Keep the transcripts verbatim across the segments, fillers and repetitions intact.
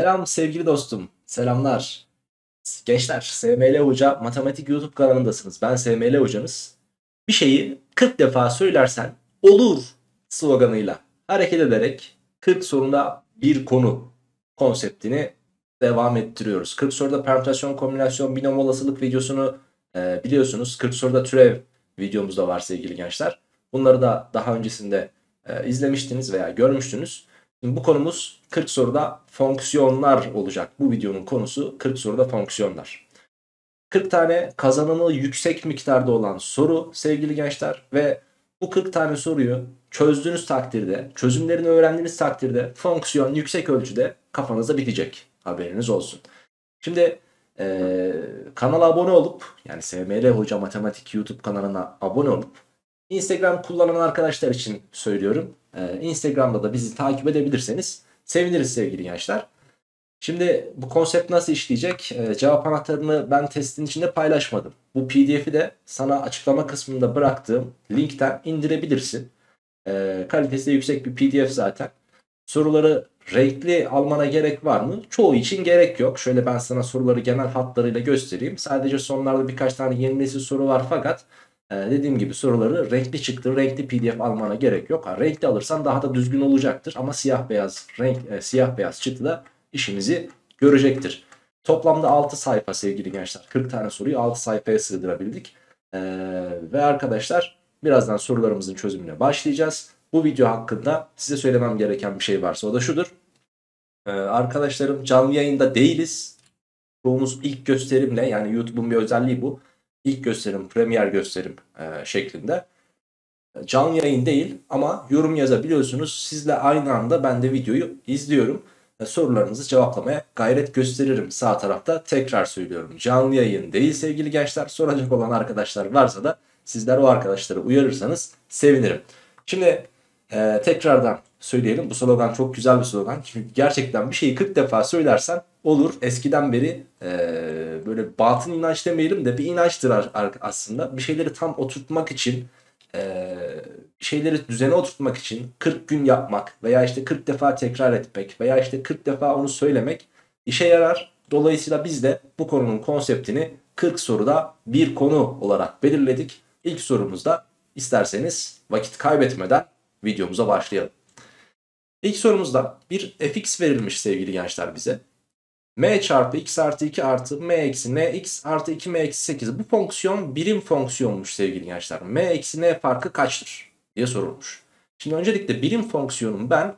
Selam sevgili dostum. Selamlar. Gençler, S M L Hoca Matematik YouTube kanalındasınız. Ben S M L hocanız. Bir şeyi kırk defa söylersen olur sloganıyla hareket ederek kırk sorunda bir konu konseptini devam ettiriyoruz. kırk soruda permütasyon, kombinasyon, binom olasılık videosunu e, biliyorsunuz. kırk soruda türev videomuz da var sevgili gençler. Bunları da daha öncesinde e, izlemiştiniz veya görmüştünüz. Şimdi bu konumuz kırk soruda fonksiyonlar olacak. Bu videonun konusu kırk soruda fonksiyonlar. kırk tane kazanımı yüksek miktarda olan soru sevgili gençler ve bu kırk tane soruyu çözdüğünüz takdirde, çözümlerini öğrendiğiniz takdirde fonksiyon yüksek ölçüde kafanızda bitecek. Haberiniz olsun. Şimdi ee, kanala abone olup, yani S M L Hoca Matematik YouTube kanalına abone olup Instagram kullanan arkadaşlar için söylüyorum. Ee, Instagram'da da bizi takip edebilirseniz seviniriz sevgili gençler. Şimdi bu konsept nasıl işleyecek? Ee, cevap anahtarını ben testin içinde paylaşmadım. Bu P D F'i de sana açıklama kısmında bıraktığım linkten indirebilirsin. Ee, kalitesi de yüksek bir P D F zaten. Soruları renkli almana gerek var mı? Çoğu için gerek yok. Şöyle ben sana soruları genel hatlarıyla göstereyim. Sadece sonlarda birkaç tane yeni nesil soru var fakat e, dediğim gibi soruları renkli çıktı. Renkli P D F almana gerek yok. Ha, renkli alırsan daha da düzgün olacaktır. Ama siyah beyaz renk e, siyah beyaz çıktı da işimizi görecektir. Toplamda altı sayfa sevgili gençler. kırk tane soruyu altı sayfaya sığdırabildik. Ee, ve arkadaşlar birazdan sorularımızın çözümüne başlayacağız. Bu video hakkında size söylemem gereken bir şey varsa o da şudur. Ee, arkadaşlarım canlı yayında değiliz. Çoğumuz ilk gösterimle, yani YouTube'un bir özelliği bu. İlk gösterim, premier gösterim e, şeklinde. Canlı yayın değil ama yorum yazabiliyorsunuz. Sizle aynı anda ben de videoyu izliyorum. Sorularınızı cevaplamaya gayret gösteririm sağ tarafta. Tekrar söylüyorum, canlı yayın değil sevgili gençler. Soracak olan arkadaşlar varsa da sizler o arkadaşları uyarırsanız sevinirim. Şimdi e, tekrardan söyleyelim, bu slogan çok güzel bir slogan. Çünkü gerçekten bir şeyi kırk defa söylersen olur. Eskiden beri e, böyle batın inanç demeyelim de bir inançtır aslında. Bir şeyleri tam oturtmak için, bir şeyleri düzene oturtmak için kırk gün yapmak veya işte kırk defa tekrar etmek veya işte kırk defa onu söylemek işe yarar. Dolayısıyla biz de bu konunun konseptini kırk soruda bir konu olarak belirledik. İlk sorumuzda isterseniz vakit kaybetmeden videomuza başlayalım. İlk sorumuzda bir fx verilmiş sevgili gençler bize. M çarpı x artı iki artı m eksi n x artı iki m eksi sekiz. Bu fonksiyon birim fonksiyonmuş sevgili gençler. M eksi n farkı kaçtır diye sorulmuş. Şimdi öncelikle birim fonksiyonun ben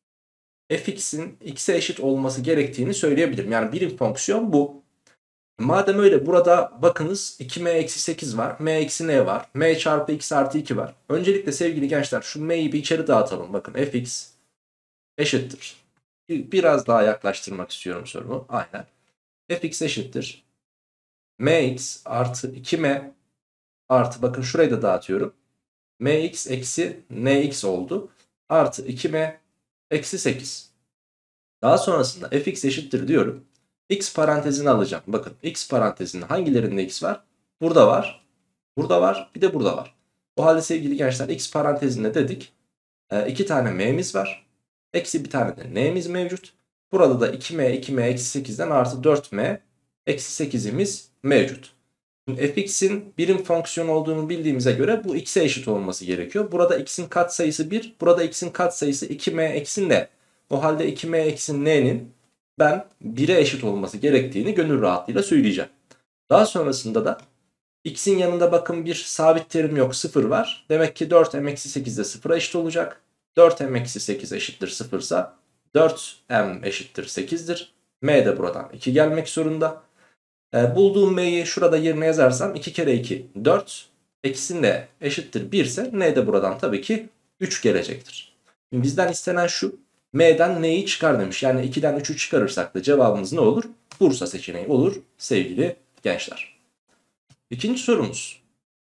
fx'in x'e eşit olması gerektiğini söyleyebilirim. Yani birim fonksiyon bu. Madem öyle, burada bakınız iki m eksi sekiz var. M eksi n var. M çarpı x artı iki var. Öncelikle sevgili gençler şu m'yi bir içeri dağıtalım. Bakın fx eşittir. Biraz daha yaklaştırmak istiyorum sorumu. Aynen. Fx eşittir mx artı iki m artı, bakın şurayı da dağıtıyorum, mx eksi nx oldu. Artı iki m eksi sekiz. Daha sonrasında fx eşittir diyorum. X parantezini alacağım. Bakın x parantezinde hangilerinde x var? Burada var. Burada var. Bir de burada var. O halde sevgili gençler x parantezinde dedik. E, iki tane m'miz var. Eksi bir tane de n'miz mevcut. Burada da iki m iki m eksi sekizden artı dört m eksi sekizimiz mevcut. Fx'in birim fonksiyon olduğunu bildiğimize göre bu x'e eşit olması gerekiyor. Burada x'in katsayısı bir. Burada x'in katsayısı iki m eksi n. O halde iki m eksi n'nin ben bire eşit olması gerektiğini gönül rahatlığıyla söyleyeceğim. Daha sonrasında da x'in yanında bakın bir sabit terim yok, sıfır var. Demek ki dört m eksi sekiz de sıfıra eşit olacak. dört m eksi sekiz eşittir sıfır ise dört m eşittir sekizdir. M de buradan iki gelmek zorunda. E, bulduğum m'yi şurada yerine yazarsam iki kere iki dört. Eksi n eşittir bir ise n de buradan tabii ki üç gelecektir. Şimdi bizden istenen şu. M'den n'yi çıkar demiş. Yani ikiden üçü çıkarırsak da cevabımız ne olur? Bursa seçeneği olur sevgili gençler. İkinci sorumuz.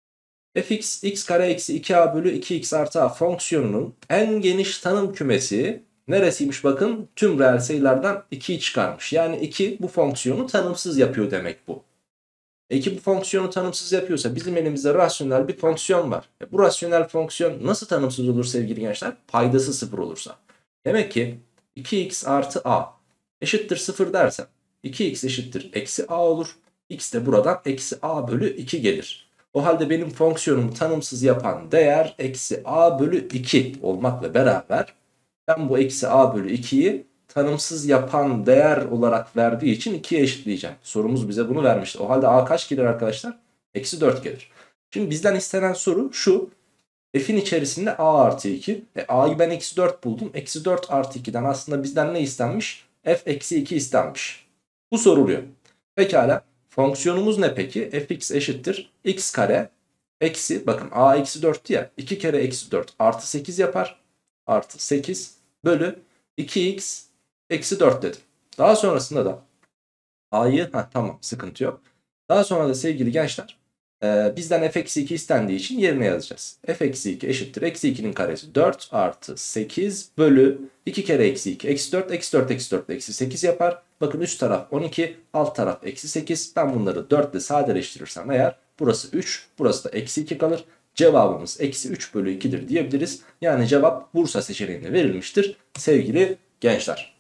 Fx x kare eksi iki a bölü iki x artı a fonksiyonunun en geniş tanım kümesi neresiymiş? Bakın tüm reel sayılardan ikiyi çıkarmış. Yani iki bu fonksiyonu tanımsız yapıyor demek bu. iki bu fonksiyonu tanımsız yapıyorsa bizim elimizde rasyonel bir fonksiyon var. E bu rasyonel fonksiyon nasıl tanımsız olur sevgili gençler? Paydası sıfır olursa. Demek ki iki x artı a eşittir sıfır dersem iki x eşittir eksi a olur. X de buradan eksi a bölü iki gelir. O halde benim fonksiyonumu tanımsız yapan değer eksi a bölü iki olmakla beraber ben bu eksi a bölü ikiyi tanımsız yapan değer olarak verdiği için ikiye eşitleyeceğim. Sorumuz bize bunu vermişti. O halde a kaç gelir arkadaşlar? Eksi dört gelir. Şimdi bizden istenen soru şu. F'in içerisinde a artı iki. E, a'yı ben eksi dört buldum. Eksi dört artı ikiden aslında bizden ne istenmiş? F eksi iki istenmiş. Bu soruluyor. Pekala. Fonksiyonumuz ne peki? Fx eşittir x kare eksi, bakın a eksi dörttü ya. iki kere eksi dört artı sekiz yapar. Artı sekiz bölü iki x eksi dört dedim. Daha sonrasında da a'yı, ha tamam, sıkıntı yok. Daha sonra da sevgili gençler e, bizden f eksi iki istendiği için yerine yazacağız. F eksi iki eşittir eksi ikinin karesi dört artı sekiz bölü iki kere eksi iki eksi dört, eksi dört eksi dört eksi sekiz yapar. Bakın üst taraf on iki, alt taraf eksi sekiz. Ben bunları dört ile sadeleştirirsem eğer burası üç, burası da eksi iki kalır. Cevabımız eksi üç bölü ikidir diyebiliriz. Yani cevap Bursa seçeneğine verilmiştir sevgili gençler.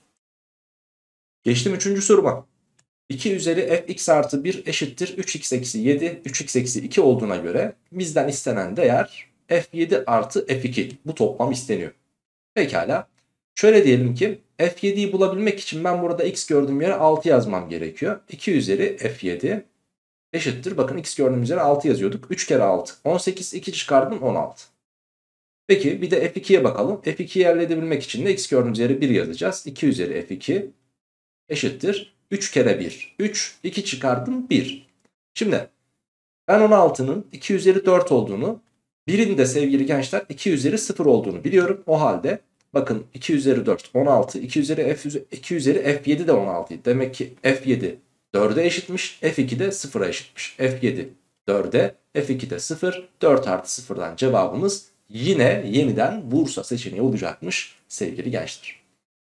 Geçtim üçüncü soruma. iki üzeri fx artı bir eşittir üç x eksi yedi, üç x eksi iki olduğuna göre bizden istenen değer f yedi artı f iki. Bu toplam isteniyor. Pekala. Şöyle diyelim ki f yediyi bulabilmek için ben burada x gördüğüm yere altı yazmam gerekiyor. iki üzeri f yedi eşittir. Bakın x gördüğüm üzere altı yazıyorduk. üç kere altı. on sekiz, iki çıkardım on altı. Peki bir de f ikiye bakalım. f ikiyi elde edebilmek için de x gördüğümüz yere bir yazacağız. iki üzeri f iki eşittir. üç kere bir. üç. iki çıkardım bir. Şimdi ben on altının iki üzeri dört olduğunu, birin de sevgili gençler iki üzeri sıfır olduğunu biliyorum. O halde bakın iki üzeri dört on altı, iki üzeri f iki üzeri f yedi de on altı. Demek ki f yedi dörde eşitmiş, f iki de sıfıra eşitmiş. f yedi dörde, f iki de sıfır. dört artı sıfırdan cevabımız yine yeniden Bursa seçeneği olacakmış sevgili gençler.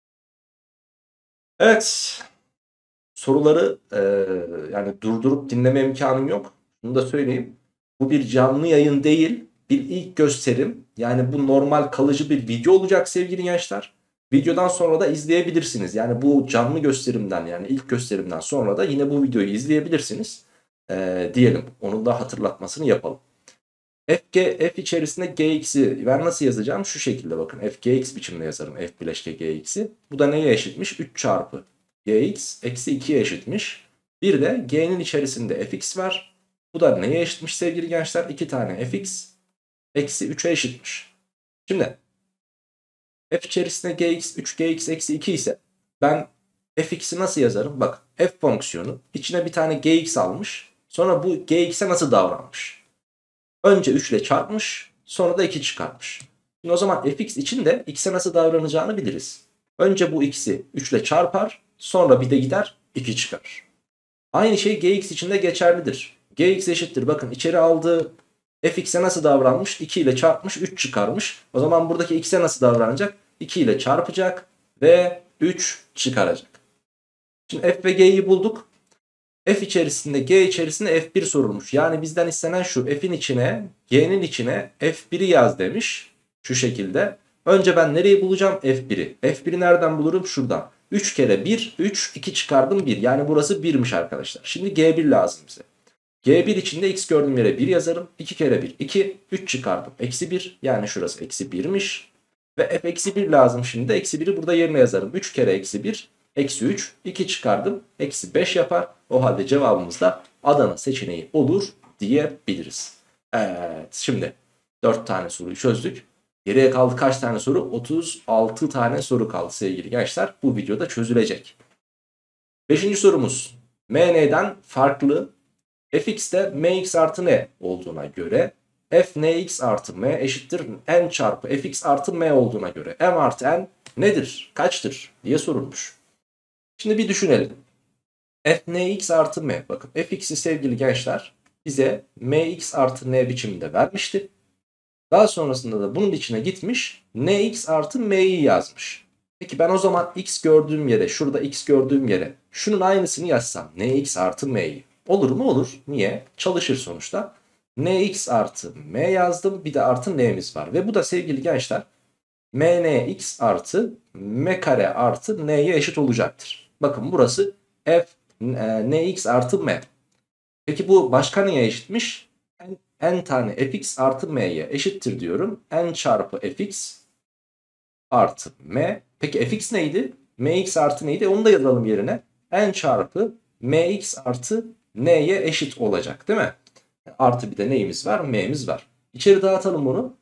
Evet. Soruları e, yani durdurup dinleme imkanım yok. Bunu da söyleyeyim. Bu bir canlı yayın değil, bir ilk gösterim. Yani bu normal kalıcı bir video olacak sevgili gençler. Videodan sonra da izleyebilirsiniz. Yani bu canlı gösterimden, yani ilk gösterimden sonra da yine bu videoyu izleyebilirsiniz. E, diyelim. Onun da hatırlatmasını yapalım. F, G, F içerisinde Gx'i ben nasıl yazacağım? Şu şekilde bakın. F, Gx biçimde yazarım. F bileşke Gx'i. Bu da neye eşitmiş? üç çarpı Gx eksi ikiye eşitmiş. Bir de G'nin içerisinde Fx var. Bu da neye eşitmiş sevgili gençler? iki tane Fx eksi üçe eşitmiş. Şimdi F içerisinde Gx üç Gx eksi iki ise ben Fx'i nasıl yazarım? Bak, F fonksiyonu içine bir tane Gx almış. Sonra bu Gx'e nasıl davranmış? Önce üç ile çarpmış, sonra da iki çıkartmış. Şimdi o zaman fx için de x'e nasıl davranacağını biliriz. Önce bu x'i üç ile çarpar, sonra bir de gider iki çıkarır. Aynı şey gx için de geçerlidir. Gx eşittir, bakın içeri aldığı fx'e nasıl davranmış? iki ile çarpmış, üç çıkarmış. O zaman buradaki x'e nasıl davranacak? iki ile çarpacak ve üç çıkaracak. Şimdi f ve g'yi bulduk. F içerisinde, G içerisinde F bir sorulmuş. Yani bizden istenen şu: F'in içine, G'nin içine F bir'i yaz demiş. Şu şekilde. Önce ben nereyi bulacağım? F bir'i. F bir'i nereden bulurum? Şuradan. üç kere bir, üç, iki çıkardım bir. Yani burası bir'miş arkadaşlar. Şimdi G bir lazım bize. G bir içinde x gördüğüm yere bir yazarım. iki kere bir, iki, üç çıkardım. Eksi bir, yani şurası eksi bir'miş. Ve f eksi bir lazım şimdi. Eksi bir'i burada yerine yazarım. üç kere eksi bir. Eksi üç, iki çıkardım. Eksi beş yapar. O halde cevabımız da Adana seçeneği olur diyebiliriz. Evet, şimdi dört tane soruyu çözdük. Geriye kaldı kaç tane soru? otuz altı tane soru kaldı sevgili gençler. Bu videoda çözülecek. Beşinci sorumuz. M n'den farklı fx'te mx artı n olduğuna göre f nx artı m eşittir n çarpı fx artı m olduğuna göre m artı n nedir? Kaçtır? Diye sorulmuş. Şimdi bir düşünelim. F nx artı m. Bakın fx'i sevgili gençler bize mx artı n biçiminde vermişti. Daha sonrasında da bunun içine gitmiş nx artı m'yi yazmış. Peki ben o zaman x gördüğüm yere, şurada x gördüğüm yere şunun aynısını yazsam, nx artı m'yi. Olur mu? Olur. Niye? Çalışır sonuçta. Nx artı m yazdım. Bir de artı n'miz var. Ve bu da sevgili gençler mnx artı m kare artı n'ye eşit olacaktır. Bakın burası f e, nx artı m. Peki bu başka neye eşitmiş? N, n tane fx artı m'ye eşittir diyorum. N çarpı fx artı m. Peki fx neydi? Mx artı neydi? Onu da yazalım yerine. N çarpı mx artı n'ye eşit olacak değil mi? Artı bir de neyimiz var? M'miz var. İçeri dağıtalım bunu.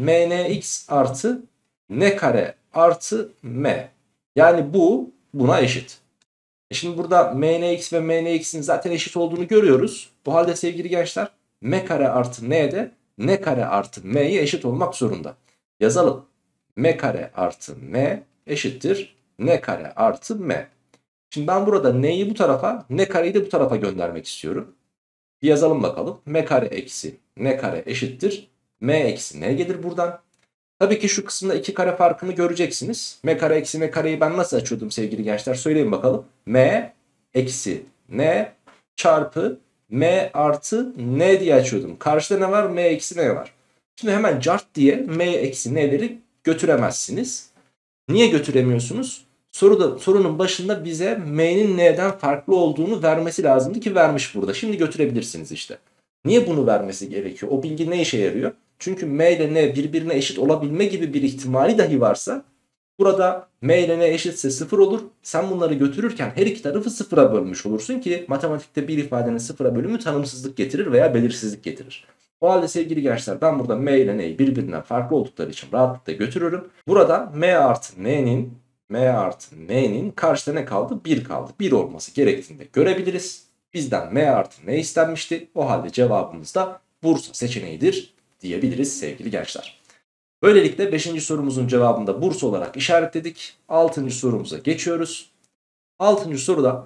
Mnx artı n kare artı m. Yani bu buna eşit. E şimdi burada mnx ve mnx'in zaten eşit olduğunu görüyoruz. Bu halde sevgili gençler m kare artı n de n kare artı m'ye eşit olmak zorunda. Yazalım. M kare artı m eşittir n kare artı m. Şimdi ben burada n'yi bu tarafa, n kareyi de bu tarafa göndermek istiyorum. Bir yazalım bakalım. M kare eksi n kare eşittir m eksi n gelir buradan. Tabii ki şu kısımda iki kare farkını göreceksiniz. M kare eksi n kareyi ben nasıl açıyordum sevgili gençler? Söyleyin bakalım. M eksi n çarpı m artı n diye açıyordum. Karşıda ne var? M eksi n var. Şimdi hemen cart diye m eksi n'leri götüremezsiniz. Niye götüremiyorsunuz? Soruda, sorunun başında bize m'nin n'den farklı olduğunu vermesi lazımdı ki vermiş burada. Şimdi götürebilirsiniz işte. Niye bunu vermesi gerekiyor? O bilgi ne işe yarıyor? Çünkü m ile n birbirine eşit olabilme gibi bir ihtimali dahi varsa burada m ile n eşitse sıfır olur. Sen bunları götürürken her iki tarafı sıfıra bölmüş olursun ki matematikte bir ifadenin sıfıra bölümü tanımsızlık getirir veya belirsizlik getirir. O halde sevgili gençler ben burada m ile n'yi birbirinden farklı oldukları için rahatlıkla götürürüm. Burada m artı n'nin m artı n'nin karşıda ne kaldı? bir kaldı. bir olması gerektiğini de görebiliriz. Bizden m artı n istenmişti. O halde cevabımız da Bursa seçeneğidir diyebiliriz sevgili gençler. Böylelikle beşinci sorumuzun cevabını da Bursa olarak işaretledik. altıncı sorumuza geçiyoruz. altıncı soruda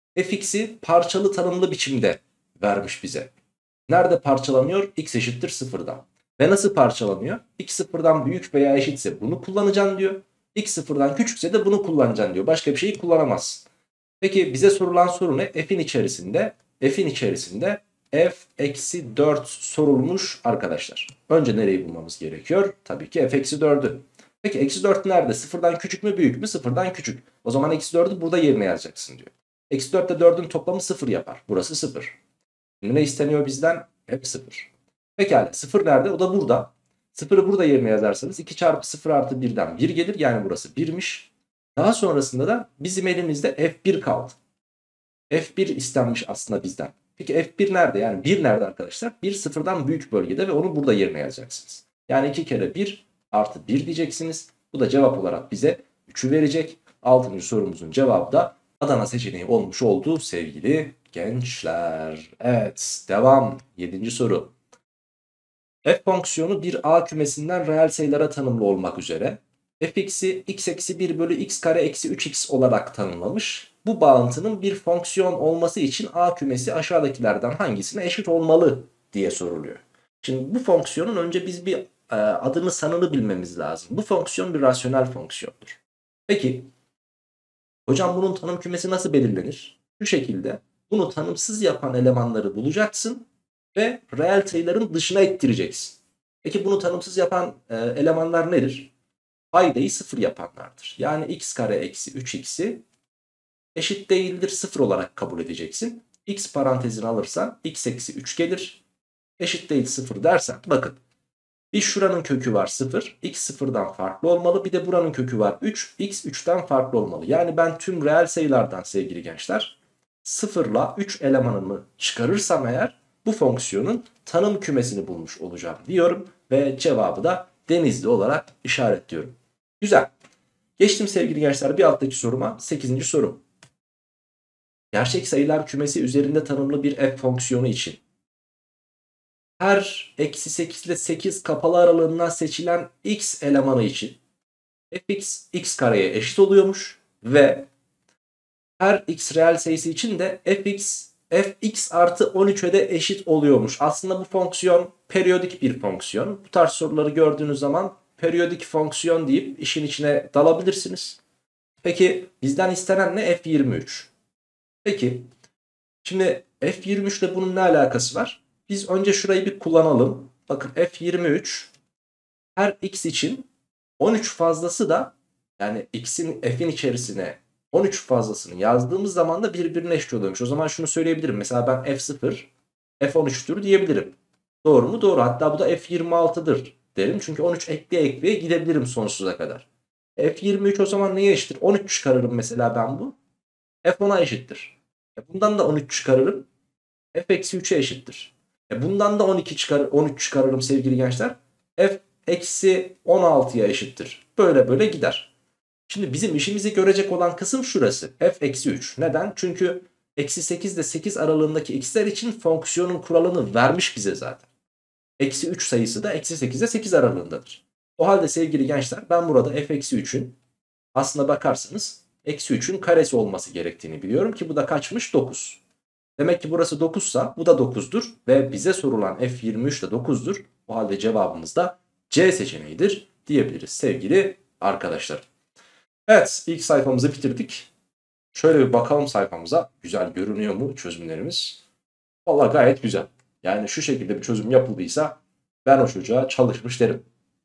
fx'i parçalı tanımlı biçimde vermiş bize. Nerede parçalanıyor? X eşittir sıfırdan. Ve nasıl parçalanıyor? X sıfırdan büyük veya eşitse bunu kullanacaksın diyor. X sıfırdan küçükse de bunu kullanacaksın diyor. Başka bir şeyi kullanamazsın. Peki bize sorulan soru ne? F'in içerisinde, F'in içerisinde f eksi dört sorulmuş arkadaşlar. Önce nereyi bulmamız gerekiyor? Tabii ki f eksi dördü. Peki eksi dört nerede? Sıfırdan küçük mü büyük mü? Sıfırdan küçük. O zaman eksi dördü burada yerine yazacaksın diyor. Eksi dört ile dördün toplamı sıfır yapar. Burası sıfır. Şimdi ne isteniyor bizden? Hep sıfır. Pekala sıfır nerede? O da burada. sıfırı burada yerine yazarsanız iki çarpı sıfır artı birden bir gelir. Yani burası birmiş. Daha sonrasında da bizim elimizde f bir kaldı. f bir istenmiş aslında bizden. Peki f bir nerede? Yani bir nerede arkadaşlar? bir sıfırdan büyük bölgede ve onu burada yerine yazacaksınız. Yani iki kere bir artı bir diyeceksiniz. Bu da cevap olarak bize üçü verecek. altıncı sorumuzun cevabı da Adana seçeneği olmuş oldu sevgili gençler. Evet, devam. yedinci soru. F fonksiyonu bir A kümesinden reel sayılara tanımlı olmak üzere fx'i x eksi bir bölü x kare eksi üç x olarak tanımlamış. Bu bağıntının bir fonksiyon olması için A kümesi aşağıdakilerden hangisine eşit olmalı diye soruluyor. Şimdi bu fonksiyonun önce biz bir e, adını sanını bilmemiz lazım. Bu fonksiyon bir rasyonel fonksiyondur. Peki hocam bunun tanım kümesi nasıl belirlenir? Şu şekilde bunu tanımsız yapan elemanları bulacaksın ve reel sayıların dışına ittireceksin. Peki bunu tanımsız yapan e, elemanlar nedir? Paydayı sıfır yapanlardır. Yani x kare eksi üç x'i eşit değildir sıfır olarak kabul edeceksin. X parantezini alırsan x eksi üç gelir. Eşit değil sıfır dersen bakın. Bir şuranın kökü var sıfır. X sıfırdan farklı olmalı. Bir de buranın kökü var üç. X üçten farklı olmalı. Yani ben tüm reel sayılardan sevgili gençler sıfır ile üç elemanını çıkarırsam eğer bu fonksiyonun tanım kümesini bulmuş olacağım diyorum. Ve cevabı da Denizli olarak işaretliyorum. Güzel. Geçtim sevgili gençler bir alttaki soruma. sekizinci sorum. Gerçek sayılar kümesi üzerinde tanımlı bir f fonksiyonu için her eksi sekiz ile sekiz kapalı aralığından seçilen x elemanı için fx x kareye eşit oluyormuş ve her x reel sayısı için de fx fx artı on üçe de eşit oluyormuş. Aslında bu fonksiyon periyodik bir fonksiyon. Bu tarz soruları gördüğünüz zaman periyodik fonksiyon deyip işin içine dalabilirsiniz. Peki bizden istenen ne? f yirmi üç. Peki şimdi f yirmi üç ile bunun ne alakası var? Biz önce şurayı bir kullanalım. Bakın f yirmi üç her x için on üç fazlası da yani x'in f'in içerisine on üç fazlasını yazdığımız zaman da birbirine eşit oluyormuş. O zaman şunu söyleyebilirim. Mesela ben f sıfır f on üç'tür diyebilirim. Doğru mu? Doğru. Hatta bu da f yirmi altı'dır derim. Çünkü on üç ekleye ekleye gidebilirim sonsuza kadar. f yirmi üç o zaman neye eşittir? on üç çıkarırım mesela ben bu. f on'a eşittir. E bundan da on üç çıkarırım. f eksi üç'e eşittir. E bundan da on iki çıkar, on üç çıkarırım sevgili gençler. F eksi on altı'ya eşittir. Böyle böyle gider. Şimdi bizim işimizi görecek olan kısım şurası. F eksi üç. Neden? Çünkü eksi sekiz ile sekiz aralığındaki x'ler için fonksiyonun kuralını vermiş bize zaten. Eksi üç sayısı da eksi sekiz ile sekiz aralığındadır. O halde sevgili gençler ben burada f eksi üç'ün aslına bakarsanız eksi üç'ün karesi olması gerektiğini biliyorum ki bu da kaçmış? dokuz. Demek ki burası dokuzsa bu da dokuz'dur ve bize sorulan f yirmi üç de dokuz'dur. O halde cevabımız da C seçeneğidir diyebiliriz sevgili arkadaşlar. Evet, ilk sayfamızı bitirdik. Şöyle bir bakalım sayfamıza. Güzel görünüyor mu çözümlerimiz? Vallahi gayet güzel. Yani şu şekilde bir çözüm yapıldıysa ben o çocuğa çalışmış derim.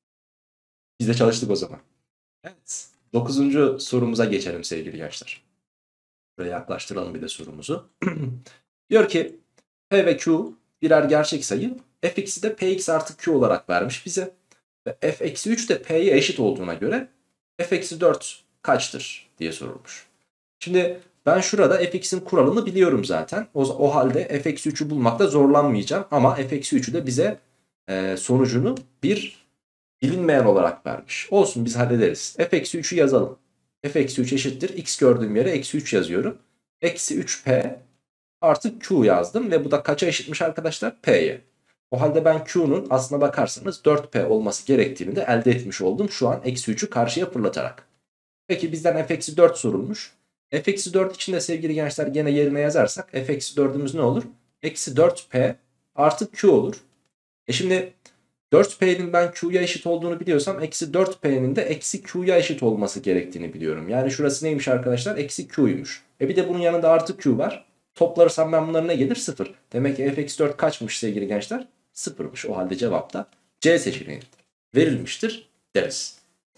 Biz de çalıştık o zaman. Evet. Dokuzuncu sorumuza geçelim sevgili gençler. Buraya yaklaştıralım bir de sorumuzu. Diyor ki P ve Q birer gerçek sayı. Fx'i de Px artı Q olarak vermiş bize. Ve f eksi üç de P'ye eşit olduğuna göre f eksi dört kaçtır diye sorulmuş. Şimdi ben şurada fx'in kuralını biliyorum zaten. O, o halde f eksi üç'ü bulmakta zorlanmayacağım. Ama f eksi üç'ü de bize e, sonucunu bir bilinmeyen olarak vermiş. Olsun biz hallederiz. f eksi üç'ü yazalım. F eksi üç eşittir. X gördüğüm yere eksi üç yazıyorum. Eksi üç P artı Q yazdım. Ve bu da kaça eşitmiş arkadaşlar? P'ye. O halde ben Q'nun aslına bakarsanız dört P olması gerektiğini de elde etmiş oldum. Şu an eksi üç'ü karşıya fırlatarak. Peki bizden f eksi dört sorulmuş. f eksi dört için de sevgili gençler gene yerine yazarsak f eksi dört'ümüz ne olur? Eksi dört P artı Q olur. E şimdi dört P'nin ben Q'ya eşit olduğunu biliyorsam eksi dört P'nin de eksi Q'ya eşit olması gerektiğini biliyorum. Yani şurası neymiş arkadaşlar? Eksi Q'ymuş. E bir de bunun yanında artı Q var. Toplarsam ben bunların ne gelir? sıfır. Demek ki f eksi dört kaçmış sevgili gençler? sıfır'mış. O halde cevap da C seçeneği verilmiştir deriz.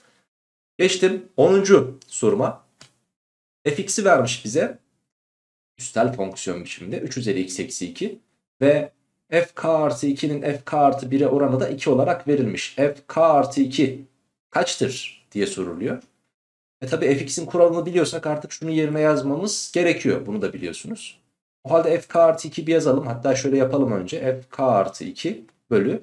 Geçtim onuncu soruma. Fx'i vermiş bize. Üstel fonksiyon biçiminde üç üzeri x eksi iki. Ve fk artı iki'nin fk artı bir'e oranı da iki olarak verilmiş. Fk artı iki kaçtır diye soruluyor. E tabi fx'in kuralını biliyorsak artık şunu yerine yazmamız gerekiyor. Bunu da biliyorsunuz. O halde fk artı iki bir yazalım. Hatta şöyle yapalım önce. Fk artı iki bölü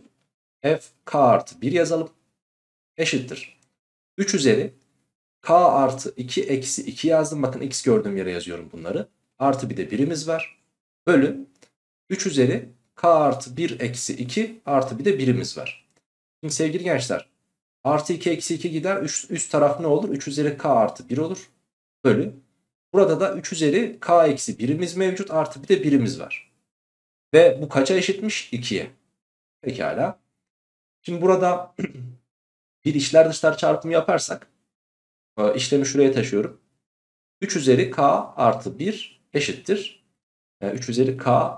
fk artı bir yazalım. Eşittir. üç üzeri k artı iki eksi iki yazdım. Bakın x gördüğüm yere yazıyorum bunları. Artı bir de birimiz var. Bölü üç üzeri k artı bir eksi iki artı bir de birimiz var. Şimdi sevgili gençler. Artı iki eksi iki gider. Üst, üst taraf ne olur? üç üzeri k artı bir olur. Bölü. Burada da üç üzeri k eksi birimiz mevcut. Artı bir de birimiz var. Ve bu kaça eşitmiş? iki'ye. Pekala. Şimdi burada bir içler dışlar çarpımı yaparsak. İşlemi şuraya taşıyorum. üç üzeri k artı bir eşittir. üç üzeri k,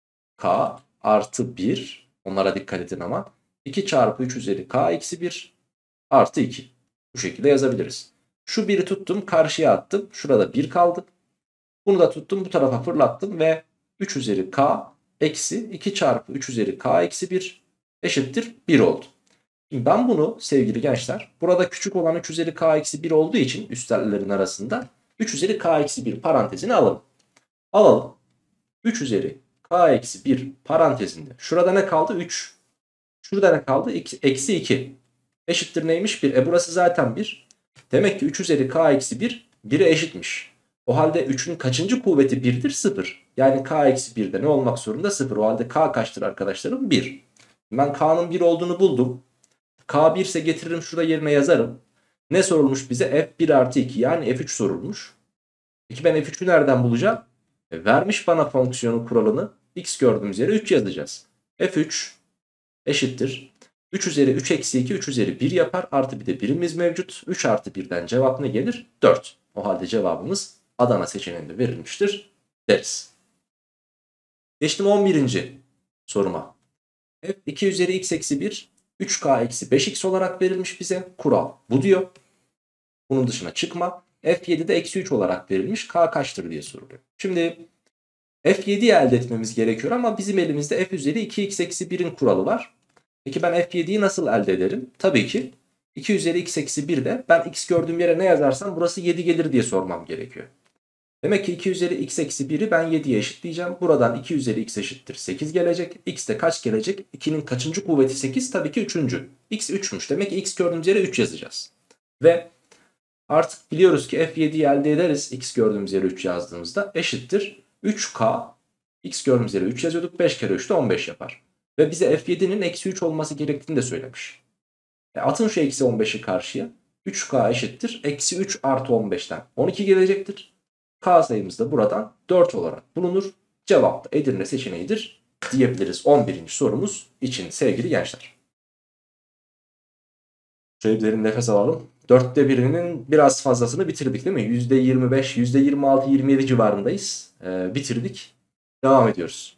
k artı bir. Onlara dikkat edin ama. iki çarpı üç üzeri k eksi bir artı iki. Bu şekilde yazabiliriz. Şu biri tuttum karşıya attım. Şurada bir kaldı. Bunu da tuttum bu tarafa fırlattım ve üç üzeri k eksi iki çarpı üç üzeri k eksi bir eşittir bir oldu. Şimdi ben bunu sevgili gençler burada küçük olan üç üzeri k eksi bir olduğu için üstellerin arasında üç üzeri k eksi bir parantezini alalım. Alalım. üç üzeri k eksi bir parantezinde. Şurada ne kaldı? üç. Şurada ne kaldı? Eksi iki. Eşittir neymiş? bir. E burası zaten bir. Demek ki üç üzeri k eksi bir bir'e eşitmiş. O halde üçün kaçıncı kuvveti bir'dir? sıfır. Yani k eksi bir'de ne olmak zorunda? sıfır. O halde k kaçtır arkadaşlarım? bir. Ben k'nın bir olduğunu buldum. K bir ise getiririm şurada yerine yazarım. Ne sorulmuş bize? f bir artı iki yani f üç sorulmuş. Peki ben f üç'ü nereden bulacağım? E, vermiş bana fonksiyonun kuralını. X gördüğümüz yere üç yazacağız. f üç eşittir. üç üzeri üç eksi iki üç üzeri bir yapar. Artı bir de birimiz mevcut. üç artı bir'den cevap ne gelir? dört. O halde cevabımız Adana seçeneğinde verilmiştir deriz. Geçtim on birinci soruma. F iki üzeri x eksi bir üç k eksi beş x olarak verilmiş bize. Kural bu diyor. Bunun dışına çıkma. F yedi'de eksi üç olarak verilmiş. K kaçtır diye soruluyor. Şimdi F yedi'yi elde etmemiz gerekiyor ama bizim elimizde f üzeri iki x eksi bir'in kuralı var. Peki ben f yedi'yi nasıl elde ederim? Tabii ki iki üzeri x eksi bir'de ben x gördüğüm yere ne yazarsam burası yedi gelir diye sormam gerekiyor. Demek ki iki üzeri x eksi bir'i ben yedi'ye eşitleyeceğim. Buradan iki üzeri x eşittir sekiz gelecek. X de kaç gelecek? iki'nin kaçıncı kuvveti sekiz? Tabii ki üçüncü. X üç'müş. Demek ki x gördüğümüz yere üç yazacağız. Ve artık biliyoruz ki f yedi'yi elde ederiz. X gördüğümüz yere üç yazdığımızda eşittir. üç k x gördüğümüz yere üç yazıyorduk. beş kere üç de on beş yapar. Ve bize f yedi'nin eksi üç olması gerektiğini de söylemiş. E atın şu eksi on beşi karşıya. üç k eşittir. Eksi üç artı on beş'ten on iki gelecektir. K sayımız da buradan dört olarak bulunur. Cevap da Edirne seçeneğidir diyebiliriz on birinci sorumuz için sevgili gençler. Şöyle bir derin nefes alalım. dörtte birinin biraz fazlasını bitirdik değil mi? yüzde yirmi beş, yüzde yirmi altı, yirmi yedi civarındayız. Ee, bitirdik. Devam ediyoruz.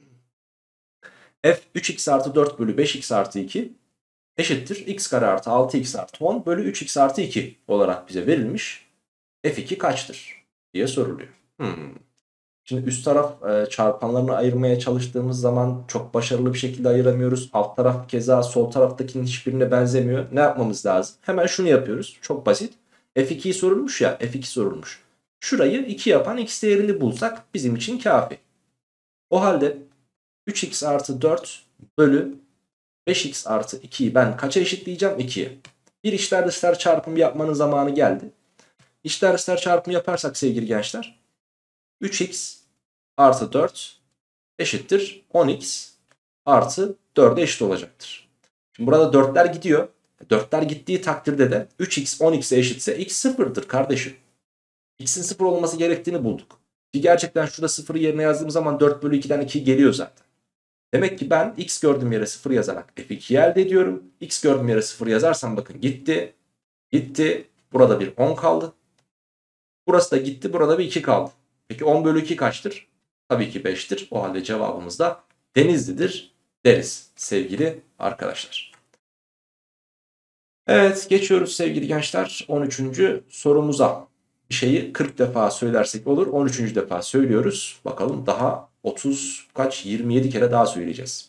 F üç x artı dört bölü beş x artı iki eşittir. X kare artı altı x artı on bölü üç x artı iki olarak bize verilmiş. F iki kaçtır diye soruluyor. Hmm. Şimdi üst taraf e, çarpanlarını ayırmaya çalıştığımız zaman çok başarılı bir şekilde ayıramıyoruz. Alt taraf keza sol taraftakinin hiçbirine benzemiyor. Ne yapmamız lazım? Hemen şunu yapıyoruz. Çok basit. F iki'yi sorulmuş ya. F iki sorulmuş. Şurayı iki yapan x değerini bulsak bizim için kafi. O halde üç x artı dört bölü beş x artı iki'yi ben kaça eşitleyeceğim? iki'ye. Bir içler dışlar çarpımı yapmanın zamanı geldi. İçler dışlar çarpımı yaparsak sevgili gençler, üç x artı dört eşittir on x artı dört'e eşit olacaktır. Şimdi burada dört'ler gidiyor. dört'ler gittiği takdirde de üç x on x'e eşitse x sıfırdır kardeşim. X'in sıfır olması gerektiğini bulduk. Ki gerçekten şurada sıfırı yerine yazdığım zaman dört bölü iki'den iki geliyor zaten. Demek ki ben x gördüğüm yere sıfır yazarak f iki'yi elde ediyorum. X gördüğüm yere sıfır yazarsam bakın gitti. Gitti. Burada bir on kaldı. Burası da gitti. Burada bir iki kaldı. Peki on bölü iki kaçtır? Tabii ki beş'tir. O halde cevabımız da Denizli'dir deriz sevgili arkadaşlar. Evet, geçiyoruz sevgili gençler on üçüncü sorumuza. Bir şeyi kırk defa söylersek olur. on üçüncü defa söylüyoruz. Bakalım daha otuz kaç yirmi yedi kere daha söyleyeceğiz.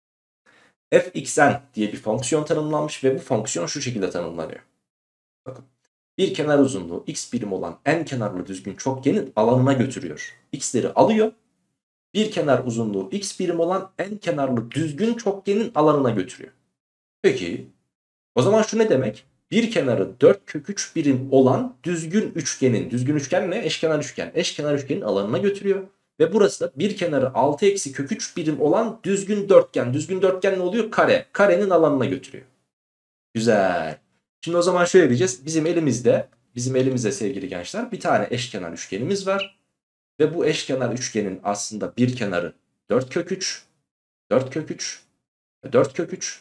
Fxn diye bir fonksiyon tanımlanmış ve bu fonksiyon şu şekilde tanımlanıyor. Bakın. Bir kenar uzunluğu x birim olan n kenarlı düzgün çokgenin alanına götürüyor. X'leri alıyor. Bir kenar uzunluğu x birim olan n kenarlı düzgün çokgenin alanına götürüyor. Peki o zaman şu ne demek? Bir kenarı dört kök üç birim olan düzgün üçgenin, düzgün üçgen ne? Eşkenar üçgen. Eşkenar üçgenin alanına götürüyor. Ve burası da bir kenarı altı eksi kök üç birim olan düzgün dörtgen. Düzgün dörtgen ne oluyor? Kare. Karenin alanına götürüyor. Güzel. Şimdi o zaman şöyle diyeceğiz. Bizim elimizde, bizim elimizde sevgili gençler bir tane eşkenar üçgenimiz var. Ve bu eşkenar üçgenin aslında bir kenarı dört kök üç, dört kök üç, dört kök üç.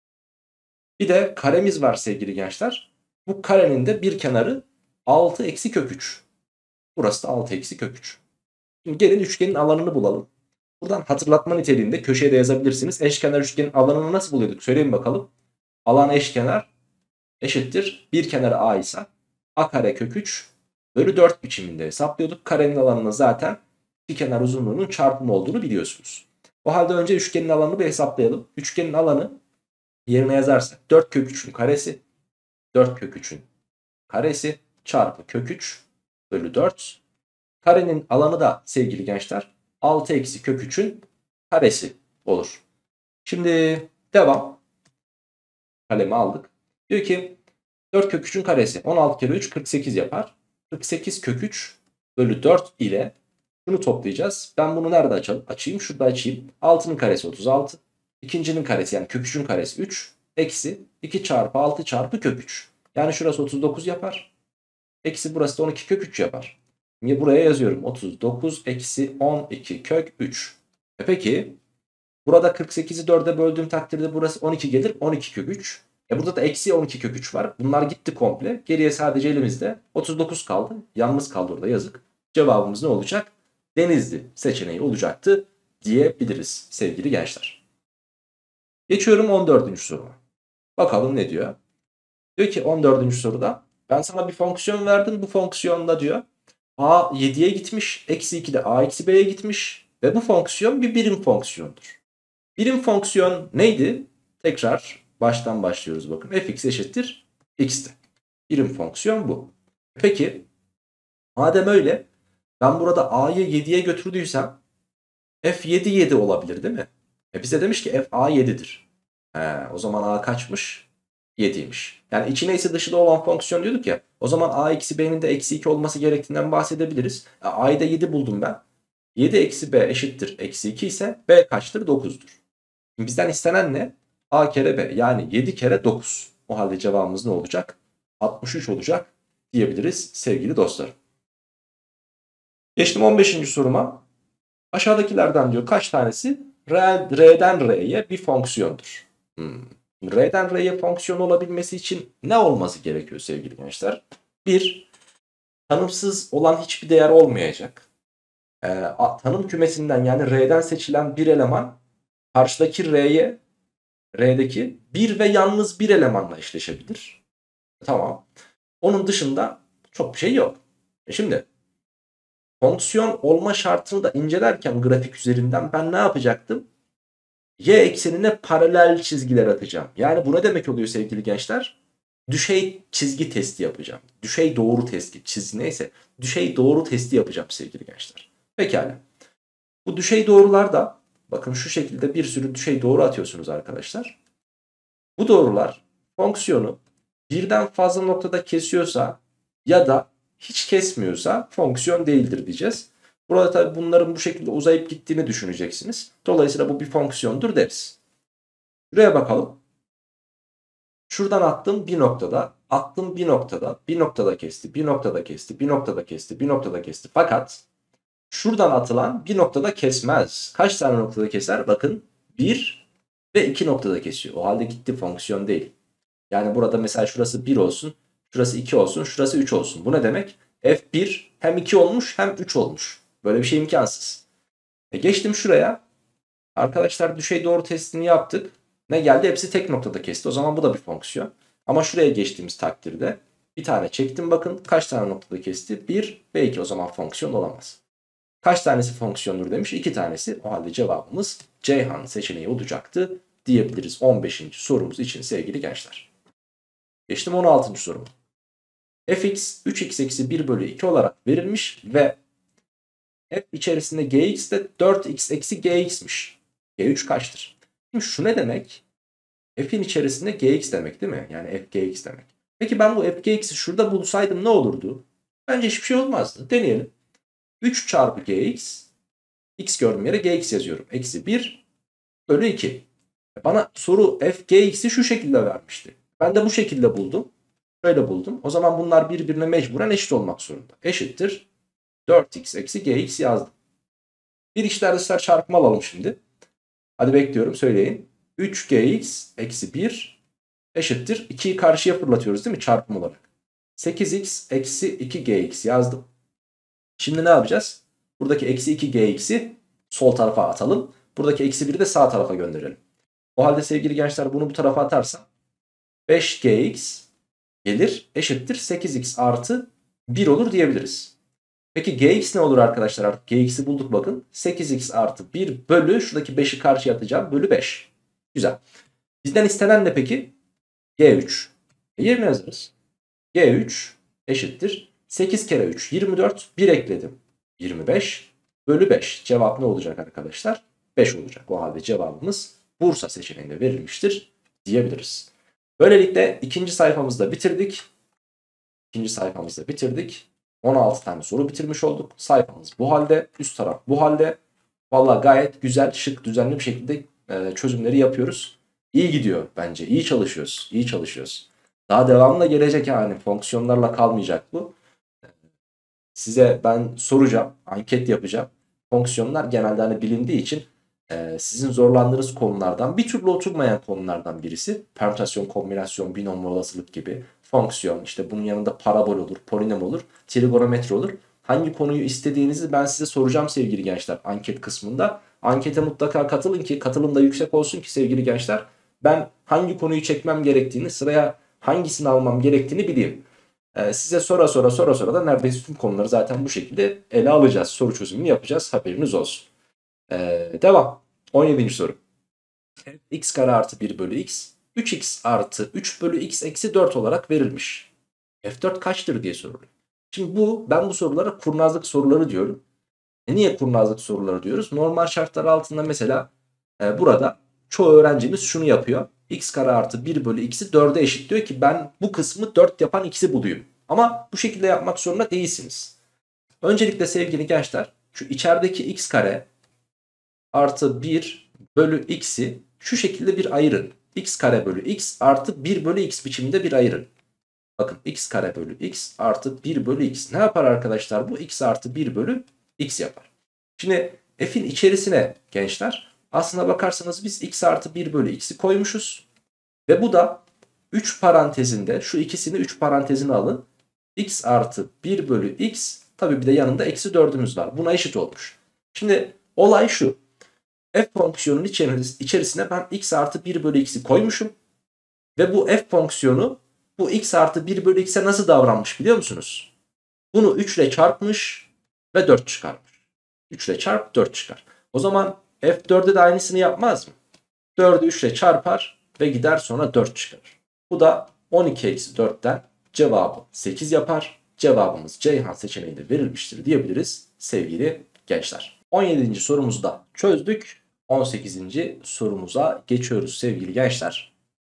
Bir de karemiz var sevgili gençler. Bu karenin de bir kenarı altı eksi kök üç. Burası da altı eksi kök üç. Şimdi gelin üçgenin alanını bulalım. Buradan hatırlatma niteliğinde köşeye de yazabilirsiniz. Eşkenar üçgenin alanını nasıl buluyorduk? Söyleyin bakalım. Alan eşkenar eşittir. Bir kenarı a ise a kare kök üç bölü dört biçiminde hesaplıyorduk. Karenin alanını zaten iki kenar uzunluğunun çarpımı olduğunu biliyorsunuz. O halde önce üçgenin alanını bir hesaplayalım. Üçgenin alanı yerine yazarsak dört kök üçün karesi, dört kök üçün karesi çarpı kök üç bölü dört. Karenin alanı da sevgili gençler altı eksi kök üçün karesi olur. Şimdi devam. Kalemi aldık. Diyor ki dört kök üçün karesi on altı kere üç kırk sekiz yapar. kırk sekiz kök üç bölü dört ile şunu toplayacağız. Ben bunu nerede açalım? Açayım. Şurada açayım. altının karesi otuz altı. İkincinin karesi yani kök üçün karesi üç. Eksi iki çarpı altı çarpı kök üç. Yani şurası otuz dokuz yapar. Eksi burası da on iki kök üç yapar. Şimdi buraya yazıyorum. otuz dokuz eksi on iki kök üç. E peki burada kırk sekizi dörde böldüğüm takdirde burası on iki gelir. on iki kök üç. E burada da eksi on iki kök üç var. Bunlar gitti komple. Geriye sadece elimizde otuz dokuz kaldı. Yalnız kaldı orada, yazık. Cevabımız ne olacak? Denizli seçeneği olacaktı diyebiliriz sevgili gençler. Geçiyorum on dördüncü soruma. Bakalım ne diyor? Diyor ki on dördüncü soruda Ben sana bir fonksiyon verdim. Bu fonksiyonla diyor a yediye gitmiş. Eksi iki de a eksi b'ye gitmiş. Ve bu fonksiyon bir birim fonksiyondur. Birim fonksiyon neydi? Tekrar baştan başlıyoruz bakın. Fx eşittir x'ti. Birim fonksiyon bu. Peki madem öyle ben burada a'yı yediye götürdüysem f yedi yedi olabilir değil mi? E bize demiş ki f a yedidir. He, o zaman a kaçmış? yediymiş. Yani içine ise dışında olan fonksiyon diyorduk ya. O zaman a eksi b'nin de eksi iki olması gerektiğinden bahsedebiliriz. E, a'yı da yedi buldum ben. yedi eksi b eşittir eksi iki ise b kaçtır? dokuzdur. Bizden istenen ne? A kere b, yani yedi kere dokuz. O halde cevabımız ne olacak? altmış üç olacak diyebiliriz sevgili dostlarım. Geçtim on beşinci soruma. Aşağıdakilerden diyor kaç tanesi R'den R'ye bir fonksiyondur? Hmm. R'den R'ye fonksiyon olabilmesi için ne olması gerekiyor sevgili gençler? bir. Tanımsız olan hiçbir değer olmayacak. Ee, tanım kümesinden yani R'den seçilen bir eleman karşıdaki R'ye R'deki bir ve yalnız bir elemanla eşleşebilir. Tamam. Onun dışında çok bir şey yok. E şimdi fonksiyon olma şartını da incelerken grafik üzerinden ben ne yapacaktım? Y eksenine paralel çizgiler atacağım. Yani bu ne demek oluyor sevgili gençler? Düşey çizgi testi yapacağım. Düşey doğru testi çizgi neyse. Düşey doğru testi yapacağım sevgili gençler. Pekala. Bu düşey doğrular da bakın şu şekilde bir sürü düşey doğru atıyorsunuz arkadaşlar. Bu doğrular fonksiyonu birden fazla noktada kesiyorsa ya da hiç kesmiyorsa fonksiyon değildir diyeceğiz. Burada tabii bunların bu şekilde uzayıp gittiğini düşüneceksiniz. Dolayısıyla bu bir fonksiyondur deriz. Şuraya bakalım. Şuradan attım bir noktada, attım bir noktada, bir noktada kesti, bir noktada kesti, bir noktada kesti, bir noktada kesti. Fakat şuradan atılan bir noktada kesmez. Kaç tane noktada keser? Bakın bir ve iki noktada kesiyor. O halde gitti, fonksiyon değil. Yani burada mesela şurası bir olsun, şurası iki olsun, şurası üç olsun. Bu ne demek? f bir hem iki olmuş hem üç olmuş. Böyle bir şey imkansız. E geçtim şuraya. Arkadaşlar düşey doğru testini yaptık. Ne geldi? Hepsi tek noktada kesti. O zaman bu da bir fonksiyon. Ama şuraya geçtiğimiz takdirde bir tane çektim bakın. Kaç tane noktada kesti? bir ve iki, o zaman fonksiyon olamaz. Kaç tanesi fonksiyondur demiş? iki tanesi. O halde cevabımız Ceyhan seçeneği olacaktı diyebiliriz on beşinci sorumuz için sevgili gençler. Geçtim on altıncı sorum. Fx üç x eksi bir bölü iki olarak verilmiş ve f içerisinde gx de dört x eksi gx'miş. g üç kaçtır? Şimdi şu ne demek? F'in içerisinde gx demek değil mi? Yani f gx demek. Peki ben bu f gx'i şurada bulsaydım ne olurdu? Bence hiçbir şey olmazdı. Deneyelim. üç çarpı gx, x gördüğüm yere gx yazıyorum. Eksi bir bölü iki. Bana soru f gx'i şu şekilde vermişti. Ben de bu şekilde buldum. Şöyle buldum. O zaman bunlar birbirine mecburen eşit olmak zorunda. Eşittir dört x eksi gx yazdım. Bir içler dışlar çarpımı alalım şimdi. Hadi bekliyorum, söyleyin. üç gx eksi bir eşittir. ikiyi karşıya fırlatıyoruz değil mi çarpım olarak? sekiz x eksi iki gx yazdım. Şimdi ne yapacağız? Buradaki eksi iki gx'i sol tarafa atalım. Buradaki eksi biri de sağ tarafa gönderelim. O halde sevgili gençler bunu bu tarafa atarsam beş gx gelir eşittir sekiz x artı bir olur diyebiliriz. Peki gx ne olur arkadaşlar? Artık gx'i bulduk bakın. sekiz x artı bir bölü şuradaki beşi karşıya atacağım bölü beş. Güzel. Bizden istenen ne peki? g üç. E yerine yazarız. g üç eşittir. sekiz kere üç yirmi dört. bir ekledim. yirmi beş bölü beş. Cevap ne olacak arkadaşlar? beş olacak. O halde cevabımız Bursa seçeneğinde verilmiştir diyebiliriz. Böylelikle ikinci sayfamızda bitirdik. İkinci sayfamızda bitirdik. on altı tane soru bitirmiş olduk. Sayfamız bu halde. Üst taraf bu halde. Vallahi gayet güzel, şık, düzenli bir şekilde e, çözümleri yapıyoruz. İyi gidiyor bence. İyi çalışıyoruz. İyi çalışıyoruz. Daha devamlı da gelecek yani. Fonksiyonlarla kalmayacak bu. Size ben soracağım. Anket yapacağım. Fonksiyonlar genelde hani bilindiği için e, sizin zorlandığınız konulardan, bir türlü oturmayan konulardan birisi. Permütasyon, kombinasyon, binom olasılık gibi. Fonksiyon, işte bunun yanında parabol olur, polinom olur, trigonometri olur. Hangi konuyu istediğinizi ben size soracağım sevgili gençler anket kısmında. Ankete mutlaka katılın ki katılım da yüksek olsun ki sevgili gençler. Ben hangi konuyu çekmem gerektiğini, sıraya hangisini almam gerektiğini bileyim. Ee, size sonra sonra sonra sonra da neredeyse tüm konuları zaten bu şekilde ele alacağız. Soru çözümünü yapacağız. Haberiniz olsun. Ee, devam. on yedinci soru. X kare artı bir bölü x. üç x artı üç bölü x eksi dört olarak verilmiş. F dört kaçtır diye soruluyor. Şimdi bu ben bu sorulara kurnazlık soruları diyorum. E niye kurnazlık soruları diyoruz? Normal şartlar altında mesela e, burada çoğu öğrencimiz şunu yapıyor. X kare artı bir bölü x'i dörde eşitliyor ki ben bu kısmı dört yapan x'i bulayım. Ama bu şekilde yapmak zorunda değilsiniz. Öncelikle sevgili gençler şu içerideki x kare artı bir bölü x'i şu şekilde bir ayırın. X kare bölü x artı bir bölü x biçiminde bir ayırın. Bakın x kare bölü x artı bir bölü x. Ne yapar arkadaşlar bu? X artı bir bölü x yapar. Şimdi f'in içerisine gençler aslına bakarsanız biz x artı bir bölü x'i koymuşuz. Ve bu da üç parantezinde şu ikisini üç parantezine alın. X artı bir bölü x tabi bir de yanında eksi dördümüz var. Buna eşit olmuş. Şimdi olay şu. F fonksiyonunun içerisine ben x artı bir bölü x'i koymuşum. Ve bu f fonksiyonu bu x artı bir bölü x'e nasıl davranmış biliyor musunuz? Bunu üç ile çarpmış ve dört çıkarmış. üç ile çarp dört çıkar. O zaman f dörde de aynısını yapmaz mı? dördü üç ile çarpar ve gider sonra dört çıkar. Bu da on iki eksi dörtten cevabı sekiz yapar. Cevabımız Ceyhan seçeneğinde verilmiştir diyebiliriz sevgili gençler. on yedinci sorumuzu da çözdük. on sekizinci sorumuza geçiyoruz sevgili gençler.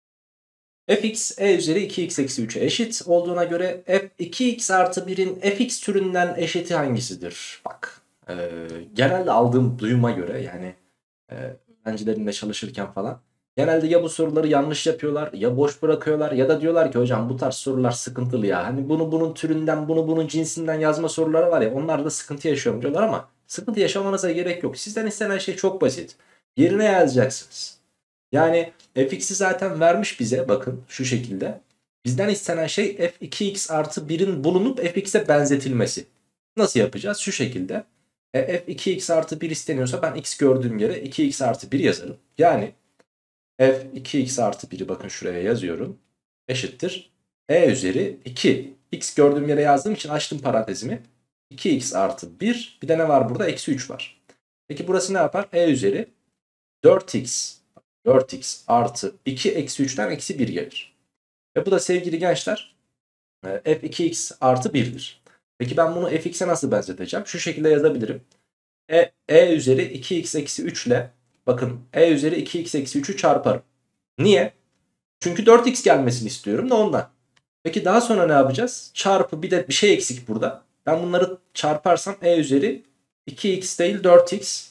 Fx e üzeri iki x eksi üç'e eşit olduğuna göre f iki x artı bir'in fx türünden eşiti hangisidir? Bak e, genelde aldığım duyuma göre yani e, öğrencilerimle çalışırken falan genelde ya bu soruları yanlış yapıyorlar ya boş bırakıyorlar ya da diyorlar ki hocam bu tarz sorular sıkıntılı ya. Hani bunu bunun türünden bunu bunun cinsinden yazma soruları var ya onlar da sıkıntı yaşıyorum diyorlar ama sıkıntı yaşamanıza gerek yok. Sizden istenen şey çok basit. Yerine yazacaksınız. Yani fx'i zaten vermiş bize bakın şu şekilde. Bizden istenen şey f iki x artı bir'in bulunup fx'e benzetilmesi. Nasıl yapacağız? Şu şekilde. E, f iki x artı bir isteniyorsa ben x gördüğüm yere iki x artı bir yazarım. Yani f iki x artı bir'i bakın şuraya yazıyorum. Eşittir. E üzeri iki. X gördüğüm yere yazdığım için açtım parantezimi. iki x artı bir. Bir de ne var burada? Eksi üç var. Peki burası ne yapar? E üzeri dört x. dört x artı iki eksi üç'ten eksi bir gelir. Ve bu da sevgili gençler f iki x artı bir'dir. Peki ben bunu fx'e nasıl benzeteceğim? Şu şekilde yazabilirim. E, e üzeri iki x eksi üç ile bakın e üzeri iki x eksi üç'ü çarparım. Niye? Çünkü dört x gelmesini istiyorum da ondan. Peki daha sonra ne yapacağız? Çarpı bir de bir şey eksik burada. Ben bunları çarparsam e üzeri iki x değil dört x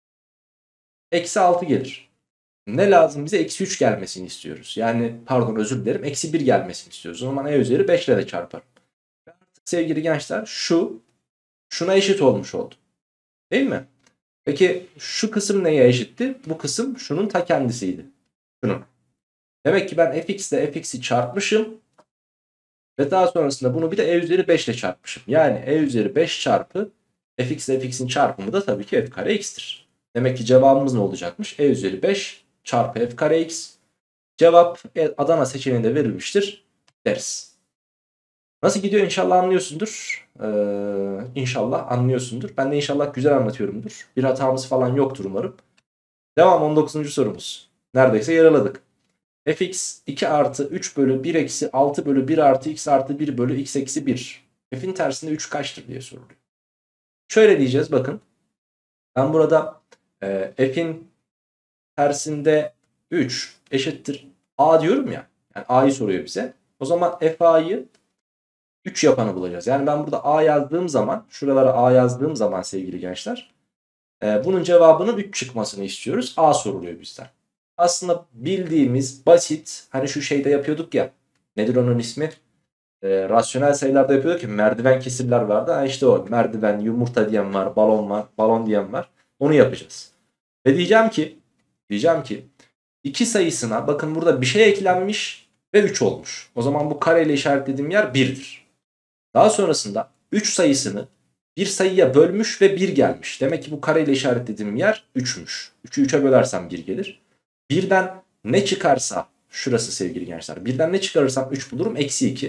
eksi altı gelir. Ne lazım bize? Eksi üç gelmesini istiyoruz. Yani pardon özür dilerim. Eksi bir gelmesini istiyoruz. O zaman e üzeri beş ile de çarparım. Sevgili gençler şu şuna eşit olmuş oldu. Değil mi? Peki şu kısım neye eşitti? Bu kısım şunun ta kendisiydi. Şunun. Demek ki ben fx ile fx'i çarpmışım. Ve daha sonrasında bunu bir de e üzeri beş ile çarpmışım. Yani e üzeri beş çarpı fx ile fx'in çarpımı da tabii ki f kare x'tir. Demek ki cevabımız ne olacakmış? E üzeri beş çarpı f kare x. Cevap Adana seçeneğinde verilmiştir deriz. Nasıl gidiyor inşallah anlıyorsundur. Ee, inşallah anlıyorsundur. Ben de inşallah güzel anlatıyorumdur. Bir hatamız falan yoktur umarım. Devam on dokuzuncu sorumuz. Neredeyse yaraladık. Fx iki artı üç bölü bir eksi altı bölü bir artı x artı bir bölü x eksi bir. F'in tersinde üç kaçtır diye soruluyor. Şöyle diyeceğiz bakın. Ben burada e, f'in tersinde üç eşittir a diyorum ya. Yani a'yı soruyor bize. O zaman f a'yı üç yapanı bulacağız. Yani ben burada a yazdığım zaman şuralara a yazdığım zaman sevgili gençler e, bunun cevabının üç çıkmasını istiyoruz. A soruluyor bizden. Aslında bildiğimiz basit hani şu şeyde yapıyorduk ya. Nedir onun ismi? E, rasyonel sayılarda yapıyorduk ki merdiven kesirler vardı. Ha işte o merdiven, yumurta diyen var, balon var, balon diyen var. Onu yapacağız. Ve diyeceğim ki diyeceğim ki iki sayısına bakın burada bir şey eklenmiş ve üç olmuş. O zaman bu kareyle işaretlediğim yer bir'dir. Daha sonrasında üç sayısını bir sayıya bölmüş ve bir gelmiş. Demek ki bu kareyle işaretlediğim yer üç'müş. üç'ü üç'e bölersem bir gelir. birden ne çıkarsa şurası sevgili gençler. birden ne çıkarırsam üç bulurum. Eksi iki.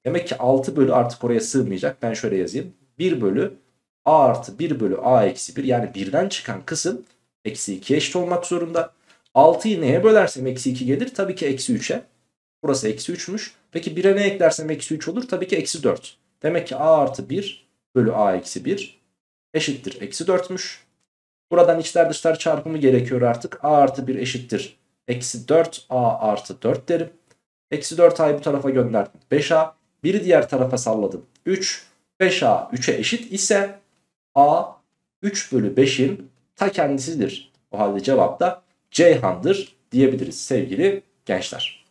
Demek ki altı bölü artık oraya sığmayacak. Ben şöyle yazayım. bir bölü a artı bir bölü a eksi bir, yani birden çıkan kısım eksi ikiye eşit olmak zorunda. altıyı neye bölersem eksi iki gelir? Tabii ki eksi üçe. Burası eksi üçmüş. Peki bire ne eklersem eksi üç olur? Tabii ki eksi dört. Demek ki a artı bir bölü a eksi bir eşittir eksi dörtmüş. Buradan içler dışlar çarpımı gerekiyor artık. A artı bir eşittir eksi dört a artı dört derim. Eksi dört a'yı bu tarafa gönderdim. beş a. Biri diğer tarafa salladım. üç. beş a üçe eşit ise a üç bölü beşin ta kendisidir. O halde cevap da Ceyhan'dır diyebiliriz sevgili gençler.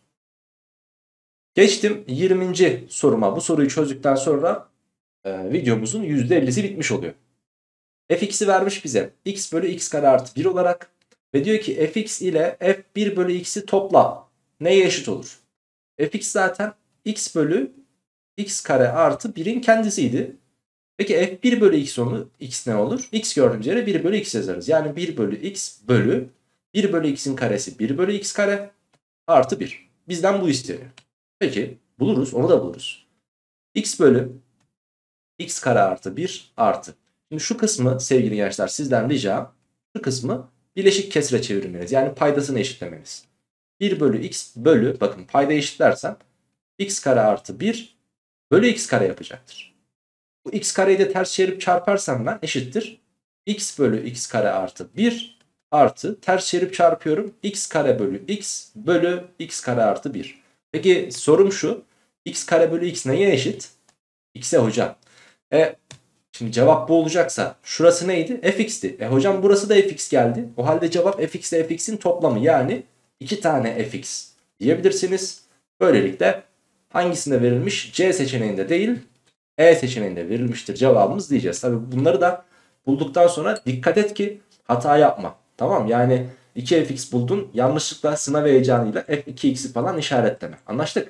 Geçtim yirminci soruma. Bu soruyu çözdükten sonra e, videomuzun yüzde ellisi bitmiş oluyor. fx'i vermiş bize x bölü x kare artı bir olarak ve diyor ki fx ile f bir bölü x'i topla. Neye eşit olur? Fx zaten x bölü x kare artı birin kendisiydi. Peki f bir bölü x onu x ne olur? X gördüğümüz yere bir bölü x yazarız. Yani bir bölü x bölü bir bölü x'in karesi bir bölü x kare artı bir. Bizden bu isteniyor. Peki buluruz, onu da buluruz. X bölü x kare artı bir artı. Şimdi şu kısmı sevgili gençler sizden ricam şu kısmı bileşik kesre çevirmeniz. Yani paydasını eşitlemeniz. bir bölü x bölü, bakın payda eşitlersem x kare artı bir bölü x kare yapacaktır. Bu x kareyi de ters çevirip çarparsam ben eşittir. X bölü x kare artı bir artı ters çevirip çarpıyorum. X kare bölü x bölü x kare artı bir. Peki sorum şu. X kare bölü x neye eşit? X'e hocam. E şimdi cevap bu olacaksa şurası neydi? Fx'ti. E hocam burası da fx geldi. O halde cevap fx ile fx'in toplamı, yani iki tane fx diyebilirsiniz. Böylelikle hangisinde verilmiş? C seçeneğinde değil E seçeneğinde verilmiştir cevabımız diyeceğiz. Tabi bunları da bulduktan sonra dikkat et ki hata yapma. Tamam, yani iki fx buldun, yanlışlıkla sınav heyecanıyla f iki x'i falan işaretleme. Anlaştık?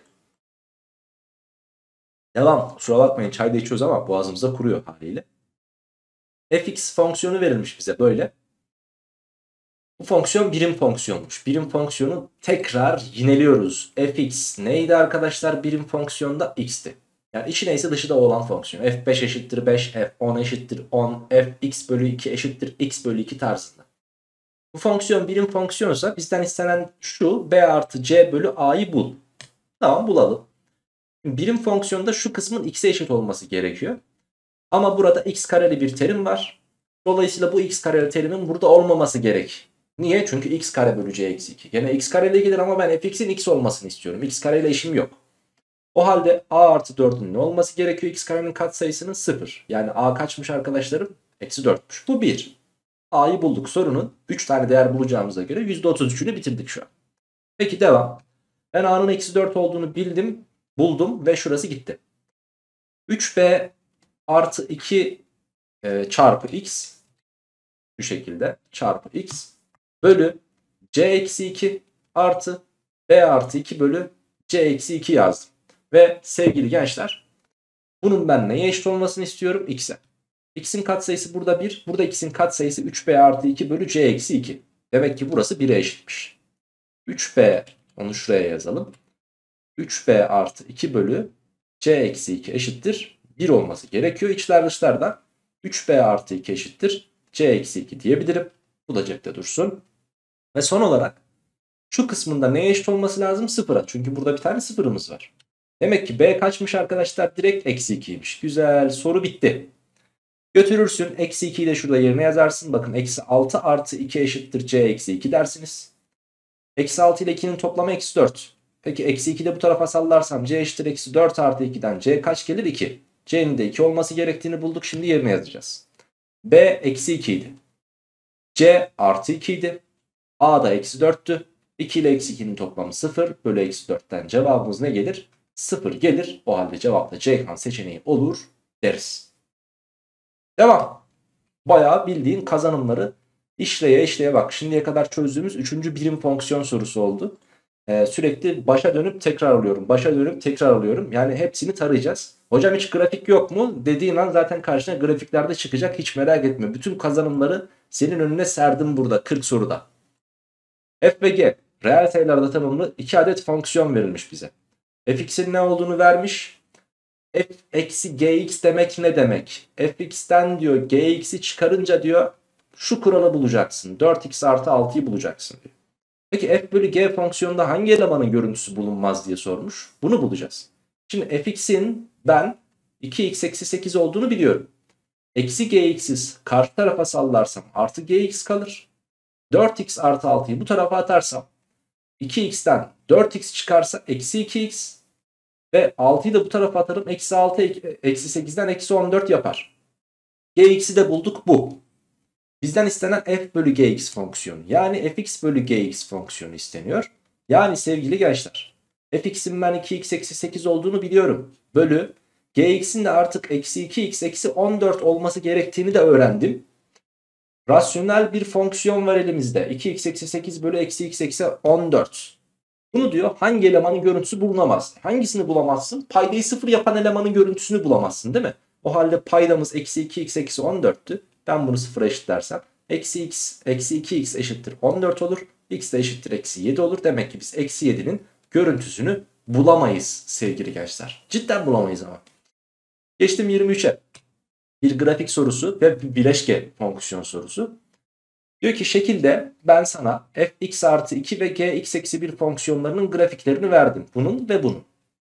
Devam. Kusura bakmayın, çay da içiyoruz ama boğazımıza kuruyor haliyle. Fx fonksiyonu verilmiş bize böyle. Bu fonksiyon birim fonksiyonmuş. Birim fonksiyonu tekrar yineliyoruz. Fx neydi arkadaşlar? Birim fonksiyonda x'ti. Yani içi neyse dışı da olan fonksiyon. f beş eşittir beş, f on eşittir on, fx bölü iki eşittir x bölü iki tarzında. Bu fonksiyon birim fonksiyonsa bizden istenen şu: b artı c bölü a'yı bul. Tamam, bulalım. Birim fonksiyonda şu kısmın x'e eşit olması gerekiyor. Ama burada x kareli bir terim var. Dolayısıyla bu x kareli terimin burada olmaması gerek. Niye? Çünkü x kare bölü c eksi iki. Gene x kareyle gelir ama ben fx'in x olmasını istiyorum. X kareyle işim yok. O halde a artı dördün ne olması gerekiyor? X karenin katsayısının sıfır. Yani a kaçmış arkadaşlarım? Eksi dörtmüş. Bu bir. A'yı bulduk. Sorunun üç tane değer bulacağımıza göre yüzde otuz üçünü bitirdik şu an. Peki devam. Ben a'nın eksi dört olduğunu bildim, buldum ve şurası gitti. üç b artı iki e, çarpı x, bu şekilde çarpı x bölü c eksi iki artı b artı iki bölü c eksi iki yazdım. Ve sevgili gençler, bunun ben neye eşit olmasını istiyorum? X'e. X'in katsayısı burada bir. Burada x'in katsayısı üç b artı iki bölü c eksi iki. Demek ki burası bire eşitmiş. üç b, onu şuraya yazalım. üç b artı iki bölü c eksi iki eşittir bir olması gerekiyor. İçler dışlardan üç b artı iki eşittir c eksi iki diyebilirim. Bu da cepte dursun. Ve son olarak şu kısmında neye eşit olması lazım? Sıfıra. Çünkü burada bir tane sıfırımız var. Demek ki b kaçmış arkadaşlar? Direkt eksi ikiymiş. Güzel, soru bitti. Götürürsün eksi ikiyi de şurada yerine yazarsın. Bakın eksi altı artı iki eşittir c eksi iki dersiniz. Eksi altı ile ikinin toplamı eksi dört. Peki eksi iki de bu tarafa sallarsam c eşittir eksi dört artı ikiden c kaç gelir? iki. C'nin de iki olması gerektiğini bulduk. Şimdi yerine yazacağız. B eksi iki idi. C artı iki idi. A da eksi dörttü. iki ile eksi ikinin toplamı sıfır. Bölü eksi dörtten cevabımız ne gelir? sıfır gelir. O halde cevap da Ceyhan seçeneği olur deriz. Devam. Bayağı bildiğin kazanımları işleye işleye bak. Şimdiye kadar çözdüğümüz üçüncü birim fonksiyon sorusu oldu. Ee, sürekli başa dönüp tekrar alıyorum. Başa dönüp tekrar alıyorum. Yani hepsini tarayacağız. Hocam hiç grafik yok mu? Dediğin an zaten karşına grafiklerde çıkacak. Hiç merak etme. Bütün kazanımları senin önüne serdim burada kırk soruda. F ve G reel sayılarda tanımlı iki adet fonksiyon verilmiş bize. Fx'in ne olduğunu vermiş. F eksi gx demek ne demek? Fx'ten diyor gx'i çıkarınca diyor şu kuralı bulacaksın. dört x artı altıyı bulacaksın diyor. Peki f bölü g fonksiyonunda hangi elemanın görüntüsü bulunmaz diye sormuş. Bunu bulacağız. Şimdi fx'in ben iki x eksi sekiz olduğunu biliyorum. Eksi gx'iz karşı tarafa sallarsam artı gx kalır. dört x artı altıyı bu tarafa atarsam iki x'ten dört x çıkarsa eksi iki x ve altıyı da bu tarafa atarım. Eksi altı eksi sekizden eksi on dört yapar. Gx'i de bulduk bu. Bizden istenen f bölü gx fonksiyonu. Yani fx bölü gx fonksiyonu isteniyor. Yani sevgili gençler, fx'in ben iki x eksi sekiz olduğunu biliyorum. Bölü gx'in de artık eksi iki x eksi on dört olması gerektiğini de öğrendim. Rasyonel bir fonksiyon var elimizde. iki x eksi sekiz bölü eksi x eksi on dört. Bunu diyor hangi elemanın görüntüsü bulunamaz? Hangisini bulamazsın? Paydayı sıfır yapan elemanın görüntüsünü bulamazsın değil mi? O halde paydamız eksi iki x eksi on dörttü. Ben bunu sıfıra eşitlersem eksi x eksi iki x eşittir on dört olur. X de eşittir eksi yedi olur. Demek ki biz eksi yedinin görüntüsünü bulamayız sevgili gençler. Cidden bulamayız ama. Geçtim yirmi üçe. Bir grafik sorusu ve bir bileşke fonksiyon sorusu. Diyor ki şekilde ben sana fx artı iki ve gx eksi bir fonksiyonlarının grafiklerini verdim. Bunun ve bunun.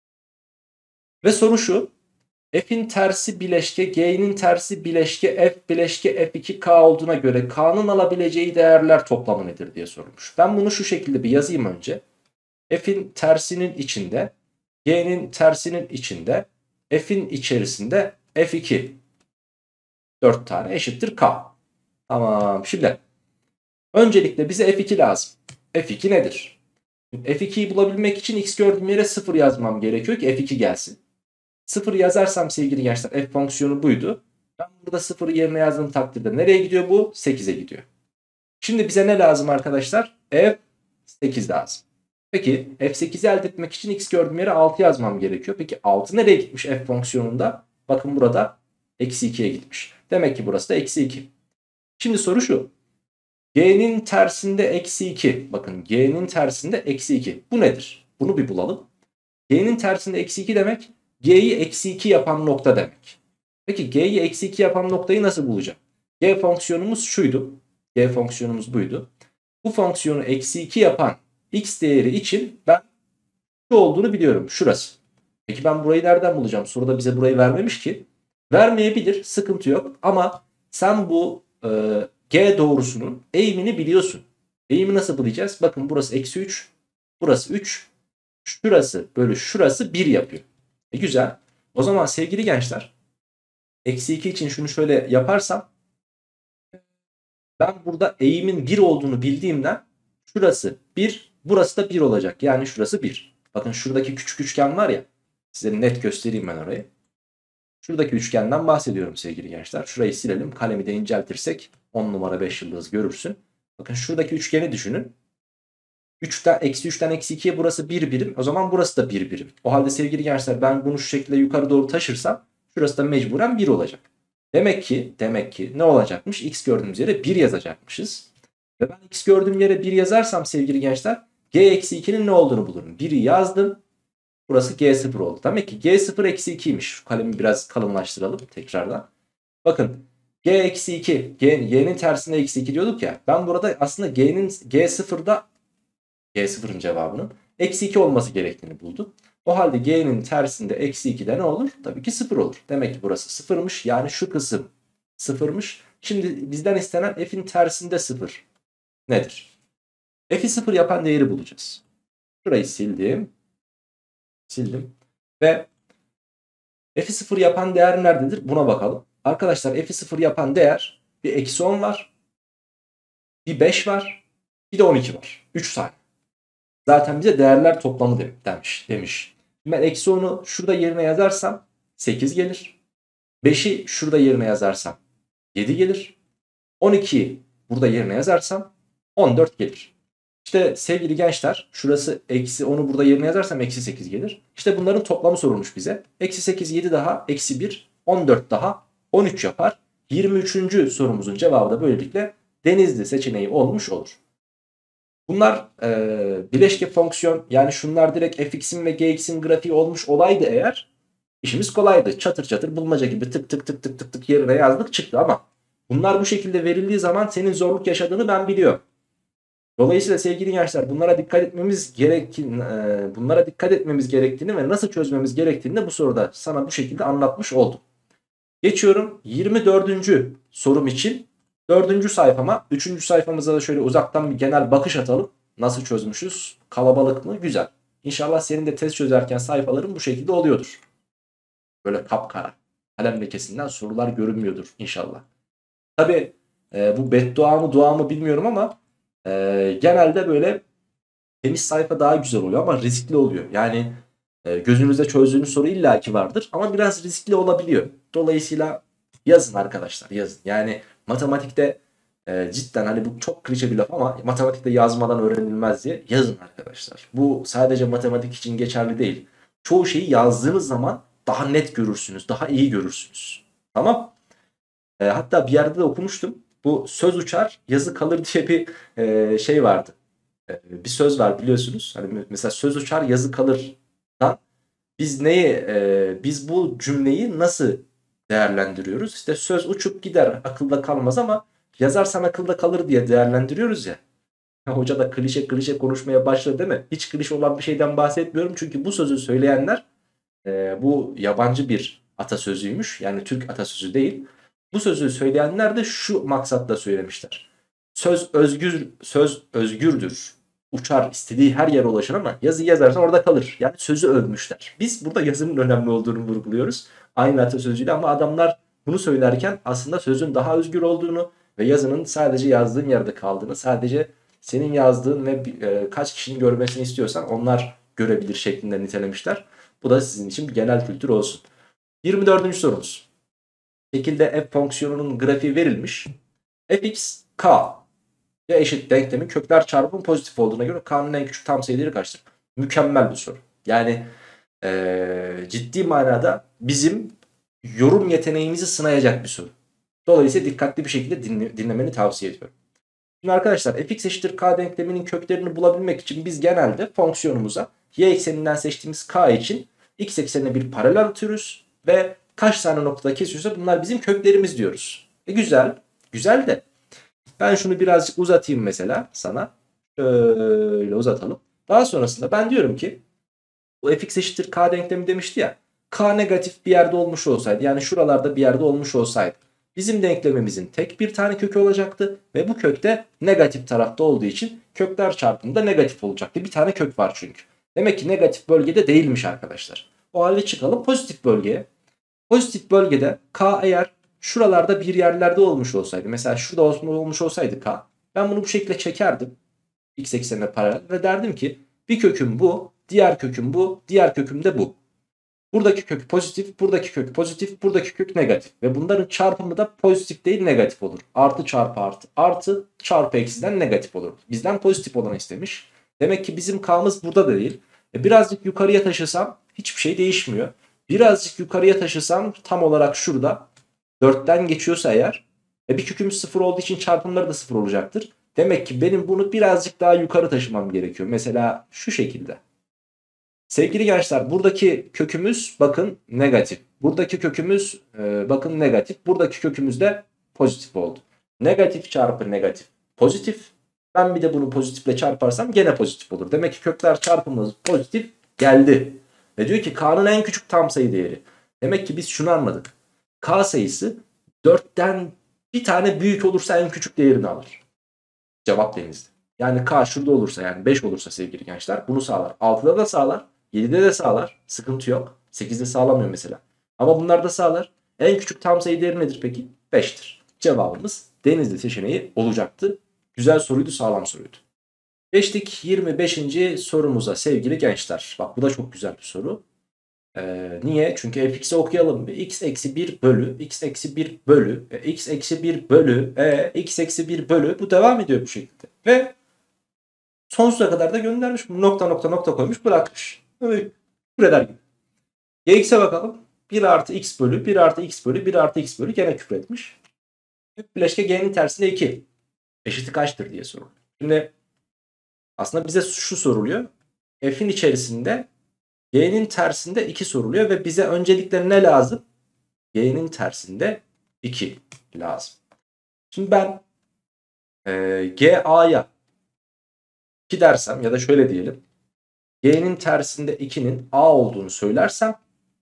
Ve soru şu. F'in tersi bileşke g'nin tersi bileşke f bileşke f iki k olduğuna göre k'nın alabileceği değerler toplamı nedir diye sorulmuş. Ben bunu şu şekilde bir yazayım önce. F'in tersinin içinde g'nin tersinin içinde f'in içerisinde f iki. dört tane eşittir k. Tamam şimdi. Öncelikle bize f iki lazım. f iki nedir? f ikiyi bulabilmek için x gördüğüm yere sıfır yazmam gerekiyor ki f iki gelsin. sıfır yazarsam sevgili gençler f fonksiyonu buydu. Ben burada sıfırı yerine yazdığım takdirde nereye gidiyor bu? sekize gidiyor. Şimdi bize ne lazım arkadaşlar? f sekiz lazım. Peki f sekizi elde etmek için x gördüğüm yere altı yazmam gerekiyor. Peki altı nereye gitmiş f fonksiyonunda? Bakın burada eksi ikiye gitmiş. Demek ki burası da eksi iki. Şimdi soru şu. G'nin tersinde eksi iki. Bakın G'nin tersinde eksi iki. Bu nedir? Bunu bir bulalım. G'nin tersinde eksi iki demek G'yi eksi iki yapan nokta demek. Peki G'yi eksi iki yapan noktayı nasıl bulacağım? G fonksiyonumuz şuydu. G fonksiyonumuz buydu. Bu fonksiyonu eksi iki yapan x değeri için ben şu olduğunu biliyorum. Şurası. Peki ben burayı nereden bulacağım? Soruda bize burayı vermemiş ki. Vermeyebilir. Sıkıntı yok. Ama sen bu e, G doğrusunun eğimini biliyorsun. Eğimi nasıl bulacağız? Bakın burası eksi üç. Burası üç. Şurası bölü şurası bir yapıyor. E güzel. O zaman sevgili gençler. Eksi iki için şunu şöyle yaparsam. Ben burada eğimin bir olduğunu bildiğimden şurası bir. Burası da bir olacak. Yani şurası bir. Bakın şuradaki küçük üçgen var ya. Size net göstereyim ben orayı. Şuradaki üçgenden bahsediyorum sevgili gençler. Şurayı silelim. Kalemi de inceltirsek on numara beş yıldız görürsün. Bakın şuradaki üçgeni düşünün. üçten, eksi üçten eksi ikiye burası bir birim. O zaman burası da bir birim. O halde sevgili gençler ben bunu şu şekilde yukarı doğru taşırsam şurası da mecburen bir olacak. Demek ki demek ki ne olacakmış? X gördüğümüz yere bir yazacakmışız. Ve ben x gördüğüm yere bir yazarsam sevgili gençler g eksi ikinin ne olduğunu bulurum. biri yazdım. Burası g sıfır oldu. Demek ki g sıfır eksi ikiymiş. Şu kalemi biraz kalınlaştıralım tekrardan. Bakın g eksi iki. G, y'nin tersinde eksi iki diyorduk ya. Ben burada aslında g'nin g sıfırda g sıfırın cevabının eksi iki olması gerektiğini buldum. O halde g'nin tersinde eksi ikide ne olur? Tabii ki sıfır olur. Demek ki burası sıfırmış. Yani şu kısım sıfırmış. Şimdi bizden istenen f'in tersinde sıfır nedir? F'i sıfır yapan değeri bulacağız. Şurayı sildim. Sildim. Ve f'i sıfır yapan değer nerededir? Buna bakalım. Arkadaşlar f'i sıfır yapan değer bir eksi on var. Bir beş var. Bir de on iki var. üç tane. Zaten bize değerler toplamı demiş. demiş. Ben eksi onu şurada yerine yazarsam sekiz gelir. beşi şurada yerine yazarsam yedi gelir. on ikiyi burada yerine yazarsam on dört gelir. İşte sevgili gençler şurası eksi onu burada yerine yazarsam eksi sekiz gelir. İşte bunların toplamı sorulmuş bize. Eksi sekiz, yedi daha eksi bir, on dört daha on üç yapar. yirmi üçüncü sorumuzun cevabı da böylelikle Denizli seçeneği olmuş olur. Bunlar e, bileşke fonksiyon yani şunlar direkt fx'in ve gx'in grafiği olmuş olaydı eğer İşimiz kolaydı. Çatır çatır bulmaca gibi tık tık tık tık tık tık yerine yazdık çıktı ama bunlar bu şekilde verildiği zaman senin zorluk yaşadığını ben biliyorum. Dolayısıyla sevgili gençler bunlara dikkat etmemiz gerekin, e, bunlara dikkat etmemiz gerektiğini ve nasıl çözmemiz gerektiğini de bu soruda sana bu şekilde anlatmış oldum. Geçiyorum yirmi dördüncü sorum için dördüncü sayfama. üçüncü sayfamıza da şöyle uzaktan bir genel bakış atalım. Nasıl çözmüşüz? Kalabalık mı? Güzel. İnşallah senin de test çözerken sayfaların bu şekilde oluyordur. Böyle kapkara. Kalem lekesinden sorular görünmüyordur inşallah. Tabi e, bu beddua mı dua mı bilmiyorum ama e, genelde böyle temiz sayfa daha güzel oluyor ama riskli oluyor. Yani e, gözünüzde çözdüğünüz soru illaki vardır ama biraz riskli olabiliyor. Dolayısıyla yazın arkadaşlar, yazın. Yani matematikte e, cidden hani bu çok klişe bir laf ama matematikte yazmadan öğrenilmez diye yazın arkadaşlar. Bu sadece matematik için geçerli değil. Çoğu şeyi yazdığınız zaman daha net görürsünüz, daha iyi görürsünüz. Tamam. E, hatta bir yerde de okumuştum. Bu söz uçar, yazı kalır diye bir e, şey vardı. E, bir söz var biliyorsunuz. Hani mesela söz uçar, yazı kalır. Biz neyi, e, biz bu cümleyi nasıl değerlendiriyoruz? İşte söz uçup gider, akılda kalmaz ama yazarsan akılda kalır diye değerlendiriyoruz ya. Hoca da klişe klişe konuşmaya başladı değil mi? Hiç klişe olan bir şeyden bahsetmiyorum. Çünkü bu sözü söyleyenler e, bu yabancı bir atasözüymüş. Yani Türk atasözü değil. Bu sözü söyleyenler de şu maksatla söylemişler. Söz özgür, söz özgürdür. Uçar, istediği her yere ulaşır ama yazı yazarsan orada kalır. Yani sözü övmüşler. Biz burada yazının önemli olduğunu vurguluyoruz. Aynı atasözüyle ama adamlar bunu söylerken aslında sözün daha özgür olduğunu ve yazının sadece yazdığın yerde kaldığını, sadece senin yazdığın ve e, kaç kişinin görmesini istiyorsan onlar görebilir şeklinde nitelemişler. Bu da sizin için bir genel kültür olsun. yirmi dördüncü sorumuz. Şekilde f fonksiyonunun grafiği verilmiş. Fx k ya eşit denklemin kökler çarpımı pozitif olduğuna göre k'nın en küçük tam sayı değeri kaçtır? Mükemmel bir soru. Yani ee, ciddi manada bizim yorum yeteneğimizi sınayacak bir soru. Dolayısıyla dikkatli bir şekilde dinle, dinlemeni tavsiye ediyorum. Şimdi arkadaşlar fx eşittir k denkleminin köklerini bulabilmek için biz genelde fonksiyonumuza y ekseninden seçtiğimiz k için x eksenine bir paralel atıyoruz ve kaç tane noktada kesiyorsa bunlar bizim köklerimiz diyoruz. E güzel, güzel de ben şunu birazcık uzatayım mesela sana. Şöyle uzatalım. Daha sonrasında ben diyorum ki bu fx eşittir k denklemi demişti ya. K negatif bir yerde olmuş olsaydı yani şuralarda bir yerde olmuş olsaydı bizim denklemimizin tek bir tane kökü olacaktı ve bu kök de negatif tarafta olduğu için kökler çarpımında negatif olacaktı. Bir tane kök var çünkü. Demek ki negatif bölgede değilmiş arkadaşlar. O halde çıkalım pozitif bölgeye. Pozitif bölgede k eğer şuralarda bir yerlerde olmuş olsaydı, mesela şurada olmuş olsaydı k, ben bunu bu şekilde çekerdim x eksenine paralel ve derdim ki bir köküm bu, diğer köküm bu, diğer köküm de bu. Buradaki kök pozitif, buradaki kök pozitif, buradaki kök negatif. Ve bunların çarpımı da pozitif değil negatif olur. Artı çarpı artı, artı çarpı eksiden negatif olur. Bizden pozitif olanı istemiş. Demek ki bizim k'mız burada da değil. E birazcık yukarıya taşısam hiçbir şey değişmiyor. Birazcık yukarıya taşısam tam olarak şurada dörtten geçiyorsa eğer e bir kökümüz sıfır olduğu için çarpımları da sıfır olacaktır. Demek ki benim bunu birazcık daha yukarı taşımam gerekiyor. Mesela şu şekilde. Sevgili gençler buradaki kökümüz bakın negatif. Buradaki kökümüz e, bakın negatif. Buradaki kökümüz de pozitif oldu. Negatif çarpı negatif pozitif. Ben bir de bunu pozitifle çarparsam gene pozitif olur. Demek ki kökler çarpımımız pozitif geldi. Ve diyor ki k'nın en küçük tam sayı değeri. Demek ki biz şunu anladık. K sayısı dörtten bir tane büyük olursa en küçük değerini alır. Cevap denizde. Yani k şurada olursa yani beş olursa sevgili gençler bunu sağlar. altıda da sağlar. yedide de sağlar. Sıkıntı yok. sekizde sağlamıyor mesela. Ama bunlar da sağlar. En küçük tam sayı değeri nedir peki? beştir. Cevabımız denizli seçeneği olacaktı. Güzel soruydu, sağlam soruydu. Geçtik yirmi beşinci sorumuza sevgili gençler. Bak bu da çok güzel bir soru. Ee, niye? Çünkü fx'i okuyalım. X eksi bir bölü, x eksi bir bölü, e, x eksi bir bölü, e, x eksi bir bölü. Bu devam ediyor bu şekilde. Ve sonsuza kadar da göndermiş. Nokta nokta nokta koymuş bırakmış. Böyle küfreder gibi. Gx'e bakalım. bir artı x bölü, bir artı x bölü, bir artı x bölü gene küfretmiş. Bileşke g'nin tersine iki. Eşiti kaçtır diye soruluyor. Şimdi aslında bize şu soruluyor. F'in içerisinde G'nin tersinde iki soruluyor ve bize öncelikle ne lazım? G'nin tersinde iki lazım. Şimdi ben e, G A'ya iki dersem ya da şöyle diyelim. G'nin tersinde ikinin A olduğunu söylersem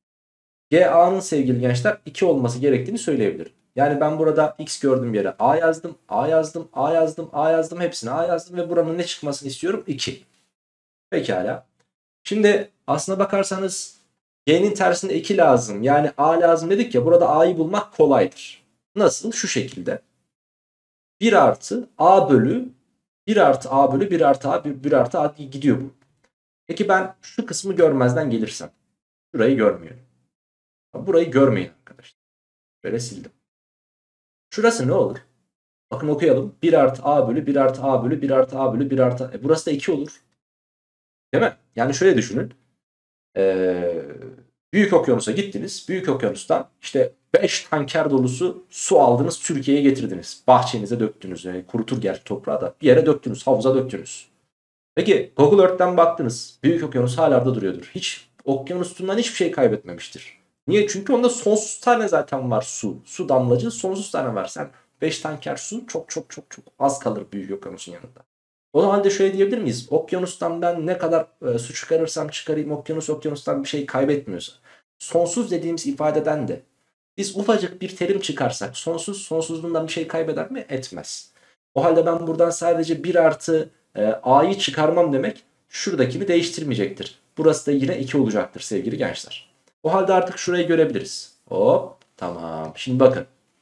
G A'nın sevgili gençler iki olması gerektiğini söyleyebilirim. Yani ben burada X gördüğüm yere A yazdım, A yazdım, A yazdım, A yazdım, hepsine A yazdım ve buranın ne çıkmasını istiyorum? iki. Pekala. Şimdi aslına bakarsanız G'nin tersinde iki lazım. Yani A lazım dedik ya, burada A'yı bulmak kolaydır. Nasıl? Şu şekilde. bir artı A bölü bir artı A bölü bir artı A bir artı A gidiyor bu. Peki ben şu kısmı görmezden gelirsem. Şurayı görmüyorum. Burayı görmeyin arkadaşlar. Böyle sildim. Şurası ne olur? Bakın okuyalım. bir artı A bölü bir artı A bölü bir artı A bölü bir artı. E burası da iki olur. Değil mi? Yani şöyle düşünün. Ee, Büyük Okyanus'a gittiniz. Büyük Okyanus'tan işte beş tanker dolusu su aldınız, Türkiye'ye getirdiniz. Bahçenize döktünüz. Yani kurutur gerçi toprağı da. Bir yere döktünüz. Havuza döktünüz. Peki Google Earth'ten baktınız. Büyük Okyanus hala da duruyordur. Hiç okyanusundan hiçbir şey kaybetmemiştir. Niye? Çünkü onda sonsuz tane zaten var su. Su damlacı sonsuz tane var. Sen beş tanker su çok çok çok çok az kalır Büyük Okyanus'un yanında. O halde şöyle diyebilir miyiz? Okyanustan ben ne kadar e, su çıkarırsam çıkarayım, okyanus okyanustan bir şey kaybetmiyorsa. Sonsuz dediğimiz ifadeden de biz ufacık bir terim çıkarsak sonsuz sonsuzluğundan bir şey kaybeder mi? Etmez. O halde ben buradan sadece bir artı e, A'yı çıkarmam demek şuradakini değiştirmeyecektir. Burası da yine iki olacaktır sevgili gençler. O halde artık şurayı görebiliriz. Hop tamam. Şimdi bakın.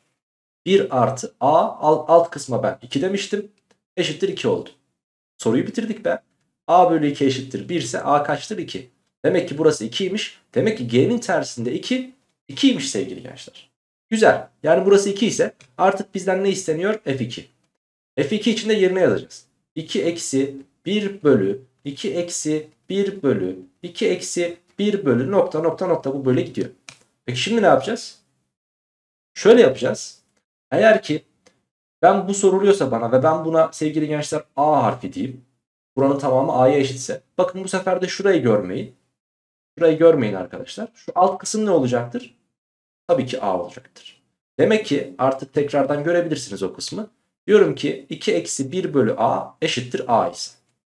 bir artı A alt, alt kısma ben iki demiştim. Eşittir iki oldu. Soruyu bitirdik be. A bölü iki eşittir bir ise A kaçtır? iki. Demek ki burası ikiymiş. Demek ki G'nin tersinde iki, ikiymiş sevgili gençler. Güzel. Yani burası iki ise artık bizden ne isteniyor? F iki. F iki için de yerine yazacağız. iki eksi bir bölü iki eksi bir bölü iki eksi bir bölü nokta nokta nokta, bu böyle gidiyor. Peki şimdi ne yapacağız? Şöyle yapacağız. Eğer ki ben bu soruluyorsa bana ve ben buna sevgili gençler A harfi diyeyim. Buranın tamamı A'ya eşitse. Bakın bu sefer de şurayı görmeyin. Şurayı görmeyin arkadaşlar. Şu alt kısım ne olacaktır? Tabii ki A olacaktır. Demek ki artık tekrardan görebilirsiniz o kısmı. Diyorum ki iki eksi bir bölü A eşittir A ise.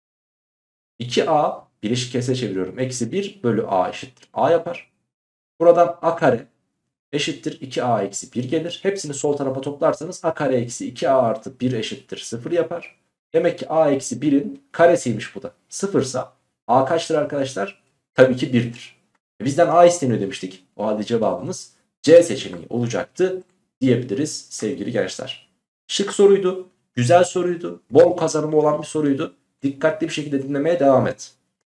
iki A bileşik kesre çeviriyorum. Eksi bir bölü A eşittir A yapar. Buradan A kare eşittir iki A eksi bir gelir. Hepsini sol tarafa toplarsanız A kare eksi iki A artı bir eşittir sıfır yapar. Demek ki A eksi birin karesiymiş bu da. Sıfırsa A kaçtır arkadaşlar? Tabii ki birdir. Bizden A isteniyor demiştik. O halde cevabımız C seçeneği olacaktı diyebiliriz sevgili gençler. Şık soruydu. Güzel soruydu. Bol kazanımı olan bir soruydu. Dikkatli bir şekilde dinlemeye devam et.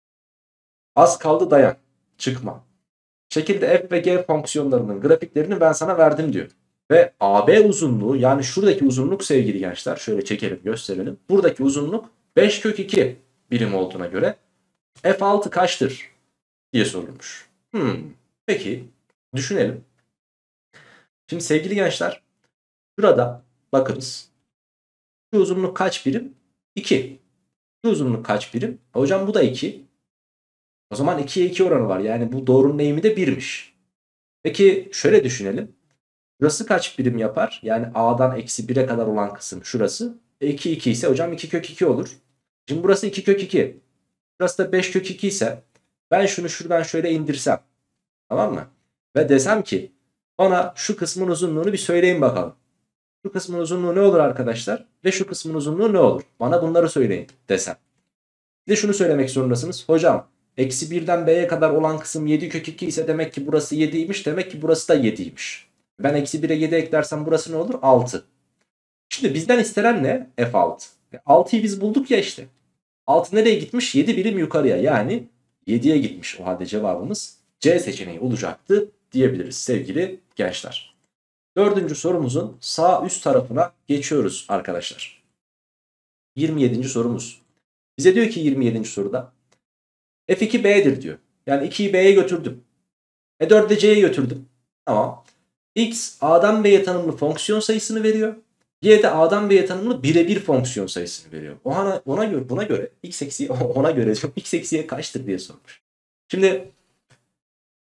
Az kaldı, dayan. Çıkma. Şekilde f ve g fonksiyonlarının grafiklerini ben sana verdim diyor. Ve A B uzunluğu, yani şuradaki uzunluk sevgili gençler, şöyle çekelim gösterelim. Buradaki uzunluk beş kök iki birim olduğuna göre f altı kaçtır diye sorulmuş. Hmm, peki düşünelim. Şimdi sevgili gençler, şurada bakınız. Şu uzunluk kaç birim? iki. Şu uzunluk kaç birim? Hocam bu da iki. O zaman ikiye iki oranı var. Yani bu doğrunun eğimi de birmiş. Peki şöyle düşünelim. Burası kaç birim yapar? Yani A'dan eksi bire kadar olan kısım şurası. E iki iki ise hocam iki kök iki olur. Şimdi burası iki kök iki. Burası da beş kök iki ise ben şunu şuradan şöyle indirsem. Tamam mı? Ve desem ki bana şu kısmın uzunluğunu bir söyleyin bakalım. Şu kısmın uzunluğu ne olur arkadaşlar? Ve şu kısmın uzunluğu ne olur? Bana bunları söyleyin desem. Bir de şunu söylemek zorundasınız. Hocam eksi birden B'ye kadar olan kısım yedi kök iki ise demek ki burası yediymiş. Demek ki burası da yediymiş. Ben eksi bire yedi eklersem burası ne olur? altı. Şimdi bizden istenen ne? F altı. altıyı biz bulduk ya işte. altı nereye gitmiş? yedi birim yukarıya. Yani yediye gitmiş. O halde cevabımız C seçeneği olacaktı diyebiliriz sevgili gençler. Dördüncü sorumuzun sağ üst tarafına geçiyoruz arkadaşlar. yirmi yedinci sorumuz. Bize diyor ki yirmi yedinci soruda F iki B'dir diyor. Yani ikiyi B'ye götürdüm. E dördü de C'ye götürdüm. Tamam. X A'dan B'ye tanımlı fonksiyon sayısını veriyor. Y de A'dan B'ye tanımlı birebir fonksiyon sayısını veriyor. Ona, ona göre, buna göre X eksi ona göre X eksiye kaçtır diye sormuş. Şimdi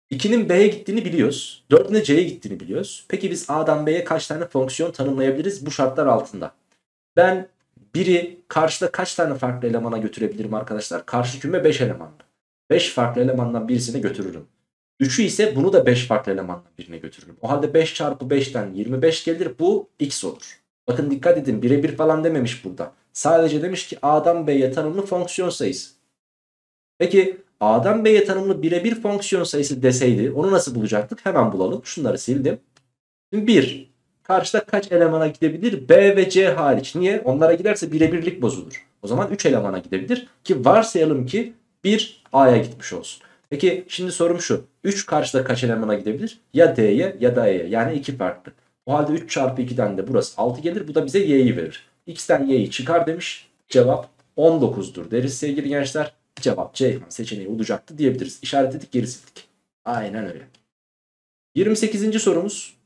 ikinin B'ye gittiğini biliyoruz. dördün de C'ye gittiğini biliyoruz. Peki biz A'dan B'ye kaç tane fonksiyon tanımlayabiliriz bu şartlar altında? Ben biri karşıda kaç tane farklı elemana götürebilirim arkadaşlar? Karşı küme beş elemanlı. beş farklı elemandan birisine götürürüm. üçü ise bunu da beş farklı elemandan birine götürürüm. O halde beş çarpı beşten yirmi beş gelir. Bu x olur. Bakın dikkat edin, birebir falan dememiş burada. Sadece demiş ki A'dan B'ye tanımlı fonksiyon sayısı. Peki A'dan B'ye tanımlı birebir fonksiyon sayısı deseydi onu nasıl bulacaktık? Hemen bulalım. Şunları sildim. bir. Karşıda kaç elemana gidebilir? B ve C hariç. Niye? Onlara giderse birebirlik bozulur. O zaman üç elemana gidebilir. Ki varsayalım ki bir A'ya gitmiş olsun. Peki şimdi sorum şu. üç karşıda kaç elemana gidebilir? Ya D'ye ya da E'ye. Yani iki farklı. O halde üç çarpı ikiden de burası altı gelir. Bu da bize Y'yi verir. X'ten Y'yi çıkar demiş. Cevap on dokuzdur deriz sevgili gençler. Cevap Ceyhan seçeneği olacaktı diyebiliriz. İşaretledik, geri sildik. Aynen öyle. yirmi sekizinci sorumuz.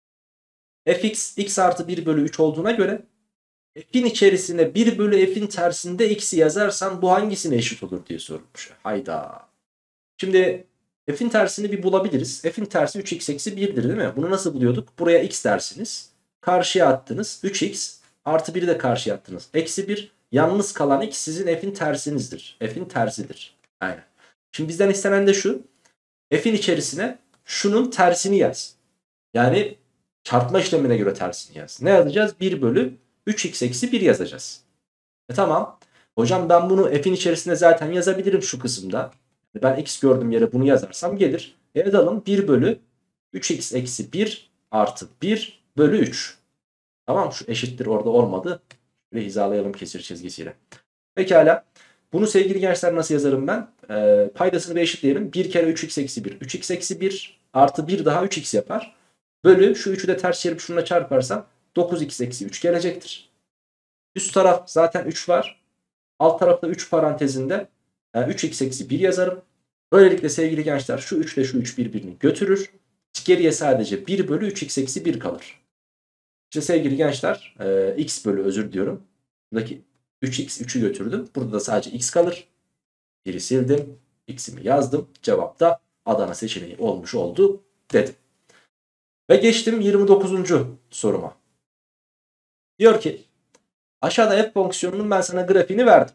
Fx x artı bir bölü üç olduğuna göre f'in içerisine bir bölü f'in tersinde x'i yazarsan bu hangisine eşit olur diye sorulmuş. Hayda. Şimdi f'in tersini bir bulabiliriz. F'in tersi üç x eksi bir'dir değil mi? Bunu nasıl buluyorduk? Buraya x dersiniz. Karşıya attınız. üç x artı bir'i de karşıya attınız. Eksi bir. Yalnız kalan x sizin f'in tersinizdir. F'in tersidir. Aynen. Şimdi bizden istenen de şu. F'in içerisine şunun tersini yaz. Yani çarpma işlemine göre tersini yaz. Ne yazacağız? bir bölü üç x eksi bir yazacağız. E tamam. Hocam ben bunu f'in içerisine zaten yazabilirim şu kısımda. Ben x gördüğüm yere bunu yazarsam gelir. E yazalım. bir bölü üç x eksi bir artı bir bölü üç. Tamam, şu eşittir orada olmadı. Şöyle hizalayalım kesir çizgisiyle. Pekala. Bunu sevgili gençler nasıl yazarım ben? E, paydasını bir eşitleyelim. bir kere üç x eksi bir. üç x eksi bir artı bir daha üç x yapar. Bölü şu üçü de ters çevirip şununla çarparsam dokuz x eksi üç gelecektir. Üst taraf zaten üç var. Alt tarafta üç parantezinde üç x eksi bir yazarım. Böylelikle sevgili gençler şu üç ile şu üç birbirini götürür. Geriye sadece bir bölü üç x eksi bir kalır. İşte sevgili gençler e, x bölü özür diyorum. Buradaki üç x üçü götürdüm. Burada da sadece x kalır. biri sildim. X'imi yazdım. Cevap da Adana seçeneği olmuş oldu dedim. Ve geçtim yirmi dokuzuncu soruma. Diyor ki aşağıda f fonksiyonunun ben sana grafiğini verdim.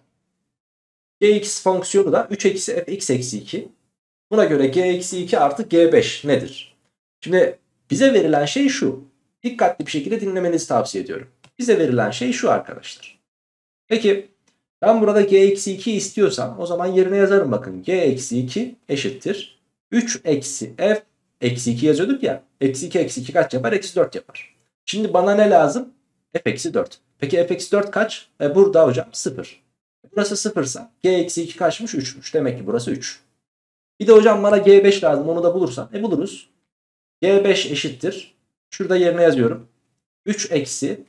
Gx fonksiyonu da üç eksi fx eksi iki. Buna göre g eksi iki artı g beş nedir? Şimdi bize verilen şey şu. Dikkatli bir şekilde dinlemenizi tavsiye ediyorum. Bize verilen şey şu arkadaşlar. Peki ben burada g eksi iki istiyorsam o zaman yerine yazarım bakın. G eksi iki eşittir. üç eksi f eksi iki yazıyorduk ya. Eksi iki eksi iki kaç yapar? Eksi dört yapar. Şimdi bana ne lazım? F eksi dört. Peki f eksi dört kaç? E burada hocam sıfır. Burası sıfırsa g eksi iki kaçmış? üçmüş. Demek ki burası üç. Bir de hocam bana g beş lazım. Onu da bulursam. E buluruz. g beş eşittir. Şurada yerine yazıyorum. üç eksi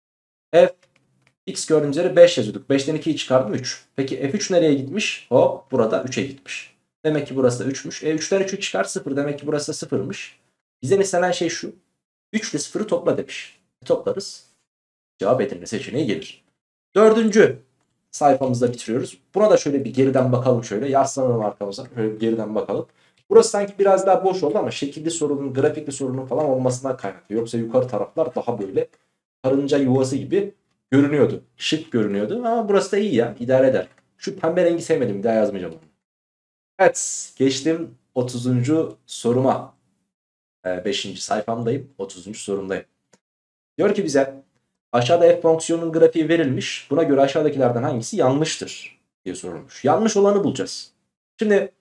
f x gördüğünüz üzere beş yazıyorduk. beşten ikiyi çıkardım üç. Peki f üç nereye gitmiş? Hop burada üçe gitmiş. Demek ki burası da üçmüş. E üçten üçü çıkar sıfır. Demek ki burası da sıfırmış. Bizden istenen şey şu. üç ile sıfırı topla demiş. E toplarız. Cevap Edirne seçeneği gelir. Dördüncü sayfamızda bitiriyoruz. Buna da şöyle bir geriden bakalım şöyle. Yaslanalım arkamıza. Şöyle bir geriden bakalım. Burası sanki biraz daha boş oldu ama şekilli sorunun, grafikli sorunun falan olmasından kaynaklı. Yoksa yukarı taraflar daha böyle karınca yuvası gibi görünüyordu. Şık görünüyordu ama burası da iyi ya. İdare eder. Şu pembe rengi sevmedim. Bir daha yazmayacağım onu. Evet. Geçtim otuzuncu soruma. beşinci sayfamdayım. otuzuncu sorumdayım. Diyor ki bize aşağıda f fonksiyonunun grafiği verilmiş. Buna göre aşağıdakilerden hangisi yanlıştır diye sorulmuş. Yanlış olanı bulacağız. Şimdi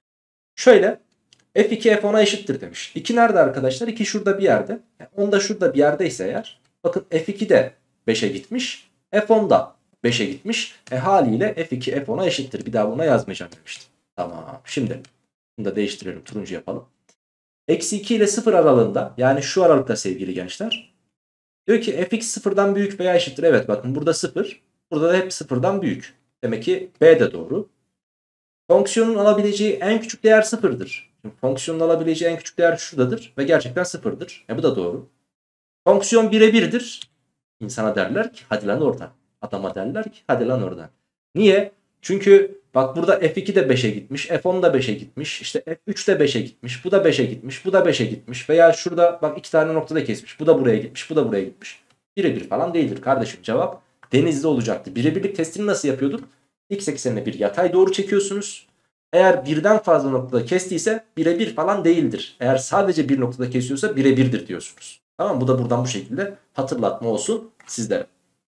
şöyle f iki f ona eşittir demiş. iki nerede arkadaşlar? iki şurada bir yerde. Yani on da şurada bir yerdeyse eğer. Bakın f iki de beşe gitmiş. f on da beşe gitmiş. E haliyle f iki f ona eşittir. Bir daha buna yazmayacağım demiştim. Tamam. Şimdi bunu da değiştirelim. Turuncu yapalım. Eksi iki ile sıfır aralığında, yani şu aralıkta sevgili gençler. Diyor ki fx sıfırdan büyük veya eşittir. Evet bakın burada sıfır. Burada da hep sıfırdan büyük. Demek ki b de doğru. Fonksiyonun alabileceği en küçük değer sıfırdır. Şimdi fonksiyonun alabileceği en küçük değer şuradadır. Ve gerçekten sıfırdır. E bu da doğru. Fonksiyon bire birdir. İnsana derler ki hadi lan oradan. Adama derler ki hadi lan oradan. Niye? Çünkü bak burada F iki de beşe gitmiş, F on da beşe gitmiş, işte F üç de beşe gitmiş, bu da beşe gitmiş, bu da beşe gitmiş veya şurada bak iki tane noktada kesmiş, bu da buraya gitmiş, bu da buraya gitmiş. Birebir falan değildir kardeşim, cevap denizde olacaktı. Birebirlik testini nasıl yapıyorduk? X eksenine bir yatay doğru çekiyorsunuz. Eğer birden fazla noktada kestiyse birebir falan değildir. Eğer sadece bir noktada kesiyorsa birebirdir diyorsunuz. Tamam, bu da buradan bu şekilde hatırlatma olsun sizlere.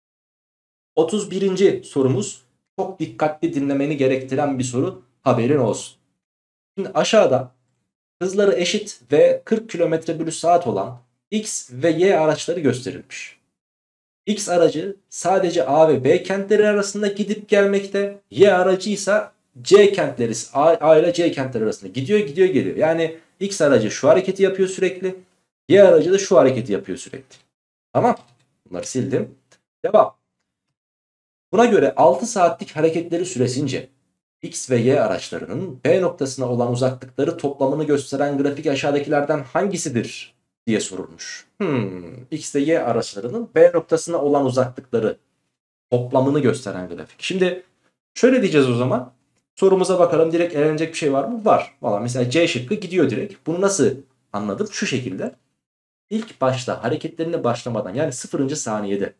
otuz birinci sorumuz çok dikkatli dinlemeni gerektiren bir soru, haberin olsun. Şimdi aşağıda hızları eşit ve kırk kilometre bölü saat olan X ve Y araçları gösterilmiş. X aracı sadece A ve B kentleri arasında gidip gelmekte. Y aracı ise C kentleri, A, A ile C kentleri arasında gidiyor gidiyor geliyor. Yani X aracı şu hareketi yapıyor sürekli. Y aracı da şu hareketi yapıyor sürekli. Tamam. Bunları sildim. Devam. Buna göre altı saatlik hareketleri süresince X ve Y araçlarının B noktasına olan uzaklıkları toplamını gösteren grafik aşağıdakilerden hangisidir diye sorulmuş. Hmm, X ve Y araçlarının B noktasına olan uzaklıkları toplamını gösteren grafik. Şimdi şöyle diyeceğiz o zaman. Sorumuza bakalım, direkt elenecek bir şey var mı? Var. Valla mesela C şıkkı gidiyor direkt. Bunu nasıl anladım? Şu şekilde. İlk başta hareketlerine başlamadan, yani sıfırıncı saniyede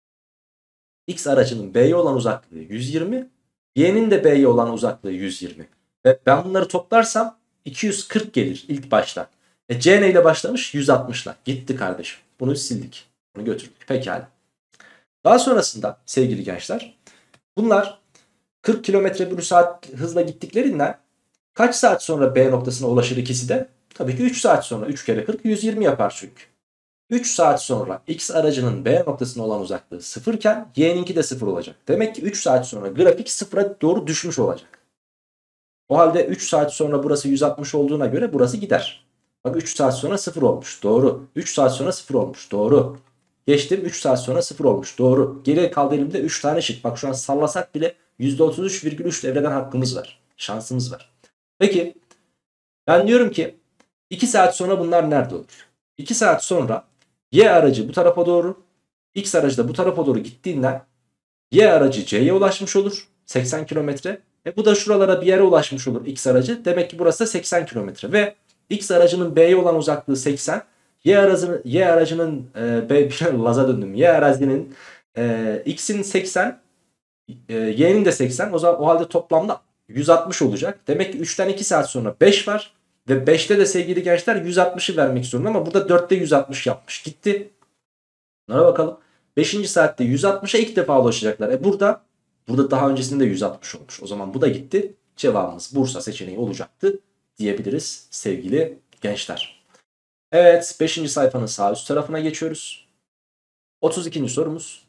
X aracının B'ye olan uzaklığı yüz yirmi, Y'nin de B'ye olan uzaklığı yüz yirmi. Ve ben bunları toplarsam iki yüz kırk gelir ilk başta. E C neyle başlamış? yüz altmışla. Gitti kardeşim. Bunu sildik. Bunu götürdük. Pekala. Daha sonrasında sevgili gençler, bunlar kırk kilometre bölü saat hızla gittiklerinden kaç saat sonra B noktasına ulaşır ikisi de? Tabii ki üç saat sonra. üç kere kırk yüz yirmi yapar çünkü. üç saat sonra X aracının B noktasına olan uzaklığı sıfır iken Y'ninki de sıfır olacak. Demek ki üç saat sonra grafik sıfıra doğru düşmüş olacak. O halde üç saat sonra burası yüz altmış olduğuna göre burası gider. Bak üç saat sonra sıfır olmuş. Doğru. üç saat sonra sıfır olmuş. Doğru. Geçtim, üç saat sonra sıfır olmuş. Doğru. Geriye kaldı elimde üç tane şık. Bak şu an sallasak bile yüzde otuz üç virgül üç devreden hakkımız var. Şansımız var. Peki ben diyorum ki iki saat sonra bunlar nerede olur? iki saat sonra Y aracı bu tarafa doğru, X aracı da bu tarafa doğru gittiğinden Y aracı C'ye ulaşmış olur. seksen kilometre. E bu da şuralara bir yere ulaşmış olur X aracı. Demek ki burası da seksen kilometre. Ve X aracının B'ye olan uzaklığı seksen. Y aracının, Y aracının e, B, Laz'a döndüm. Y aracının e, X'in seksen, e, Y'nin de seksen. O zaman o halde toplamda yüz altmış olacak. Demek ki üçten iki saat sonra beş var. Ve beşte de sevgili gençler yüz altmışı vermek zorunda ama burada dörtte yüz altmış yapmış. Gitti. Bunlara bakalım. beşinci saatte yüz altmışa ilk defa ulaşacaklar. E burada burada daha öncesinde yüz altmış olmuş. O zaman bu da gitti. Cevabımız Bursa seçeneği olacaktı diyebiliriz sevgili gençler. Evet, beşinci sayfanın sağ üst tarafına geçiyoruz. otuz ikinci sorumuz.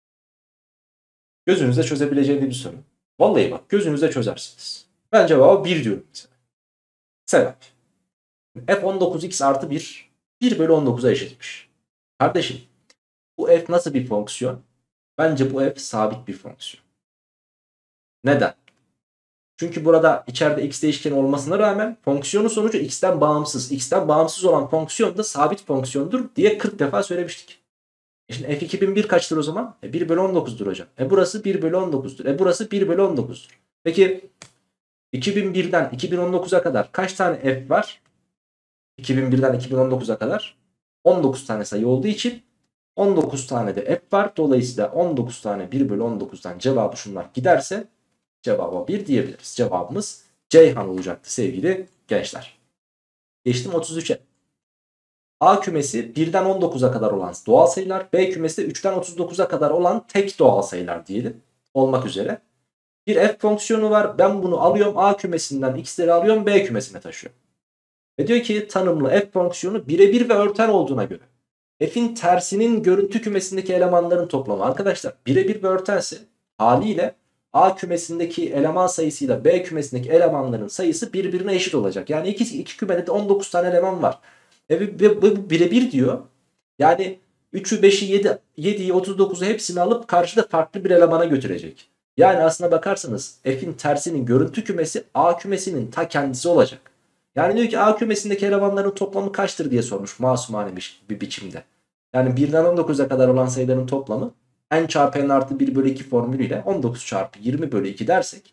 Gözünüzde çözebileceğiniz bir soru. Vallahi bak, gözünüzde çözersiniz. Ben cevabı bir diyorum mesela. Sebep. F on dokuz x artı bir, bir bölü on dokuza eşitmiş. Kardeşim, bu f nasıl bir fonksiyon? Bence bu f sabit bir fonksiyon. Neden? Çünkü burada içeride x değişkeni olmasına rağmen fonksiyonun sonucu x'ten bağımsız. X'ten bağımsız olan fonksiyon da sabit fonksiyondur diye kırk defa söylemiştik. E şimdi f iki bin bir kaçtır o zaman? E bir bölü on dokuzdur hocam. E burası bir bölü on dokuzdur. E burası bir bölü on dokuzdur. Peki iki bin birden iki bin on dokuza kadar kaç tane f var? iki bin birden iki bin on dokuza kadar on dokuz tane sayı olduğu için on dokuz tane de f var. Dolayısıyla on dokuz tane bir bölü on dokuzdan cevabı şunlar giderse cevaba bir diyebiliriz. Cevabımız Ceyhan olacaktı sevgili gençler. Geçtim otuz üçe. A kümesi birden on dokuza kadar olan doğal sayılar, B kümesi de üçten otuz dokuza kadar olan tek doğal sayılar diyelim olmak üzere. Bir f fonksiyonu var. Ben bunu alıyorum, A kümesinden x'leri alıyorum, B kümesine taşıyorum. Ve diyor ki tanımlı f fonksiyonu birebir ve örten olduğuna göre f'in tersinin görüntü kümesindeki elemanların toplamı. Arkadaşlar birebir ve örtense haliyle A kümesindeki eleman sayısıyla B kümesindeki elemanların sayısı birbirine eşit olacak. Yani iki, iki kümede de on dokuz tane eleman var. E bu birebir diyor. Yani üçü, beşi, yedi, yediyi, otuz dokuzu hepsini alıp karşıda farklı bir elemana götürecek. Yani aslına bakarsanız f'in tersinin görüntü kümesi A kümesinin ta kendisi olacak. Yani diyor ki A kümesindeki elemanların toplamı kaçtır diye sormuş masumane bir, bir biçimde. Yani birden on dokuza kadar olan sayıların toplamı n çarpı n artı bir bölü iki formülüyle on dokuz çarpı yirmi bölü iki dersek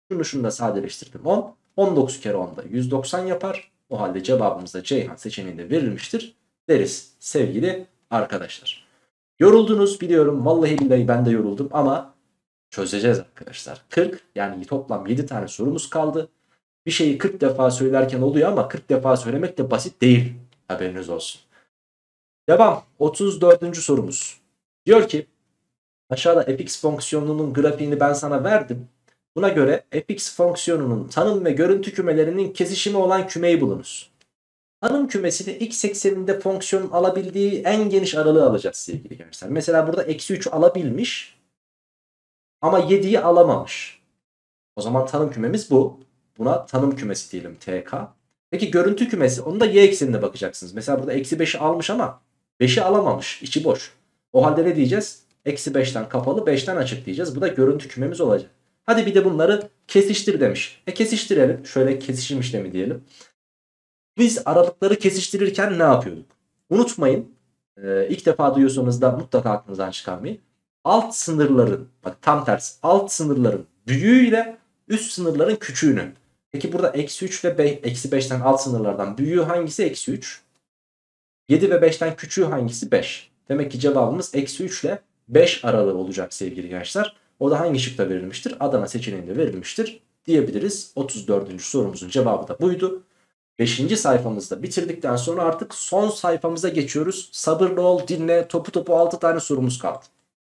Şunu şunu da sadeleştirdim. on. on dokuz kere onda yüz doksan yapar. O halde cevabımız da Ceyhan seçeneğinde verilmiştir deriz sevgili arkadaşlar. Yoruldunuz biliyorum. Vallahi billahi ben de yoruldum ama çözeceğiz arkadaşlar. kırk yani toplam yedi tane sorumuz kaldı. Bir şeyi kırk defa söylerken oluyor ama kırk defa söylemek de basit değil. Haberiniz olsun. Devam. otuz dördüncü sorumuz. Diyor ki aşağıda fx fonksiyonunun grafiğini ben sana verdim. Buna göre fx fonksiyonunun tanım ve görüntü kümelerinin kesişimi olan kümeyi bulunuz. Tanım kümesini x ekseninde fonksiyonun alabildiği en geniş aralığı alacağız sevgili gençler. Mesela burada eksi üç alabilmiş ama yediyi alamamış. O zaman tanım kümemiz bu. Buna tanım kümesi diyelim T K. Peki görüntü kümesi, onu da y eksenine bakacaksınız. Mesela burada eksi beşi almış ama beşi alamamış. İçi boş. O halde ne diyeceğiz? Eksi beşten kapalı, beşten açık diyeceğiz. Bu da görüntü kümemiz olacak. Hadi bir de bunları kesiştir demiş. E kesiştirelim. Şöyle kesişim işlemi diyelim. Biz aralıkları kesiştirirken ne yapıyorduk? Unutmayın. E, ilk defa duyuyorsanız da mutlaka aklınızdan çıkarmayın. Alt sınırların, bak tam tersi. Alt sınırların büyüğüyle üst sınırların küçüğünü. Peki burada eksi üç ve eksi beşten alt sınırlardan büyüğü hangisi? Eksi üç. yedi ve beşten küçüğü hangisi? beş. Demek ki cevabımız eksi üç ile beş aralığı olacak sevgili gençler. O da hangi şıkta verilmiştir? Adana seçeneğinde verilmiştir diyebiliriz. otuz dördüncü sorumuzun cevabı da buydu. beşinci sayfamızda bitirdikten sonra artık son sayfamıza geçiyoruz. Sabırlı ol, dinle. Topu topu altı tane sorumuz kaldı.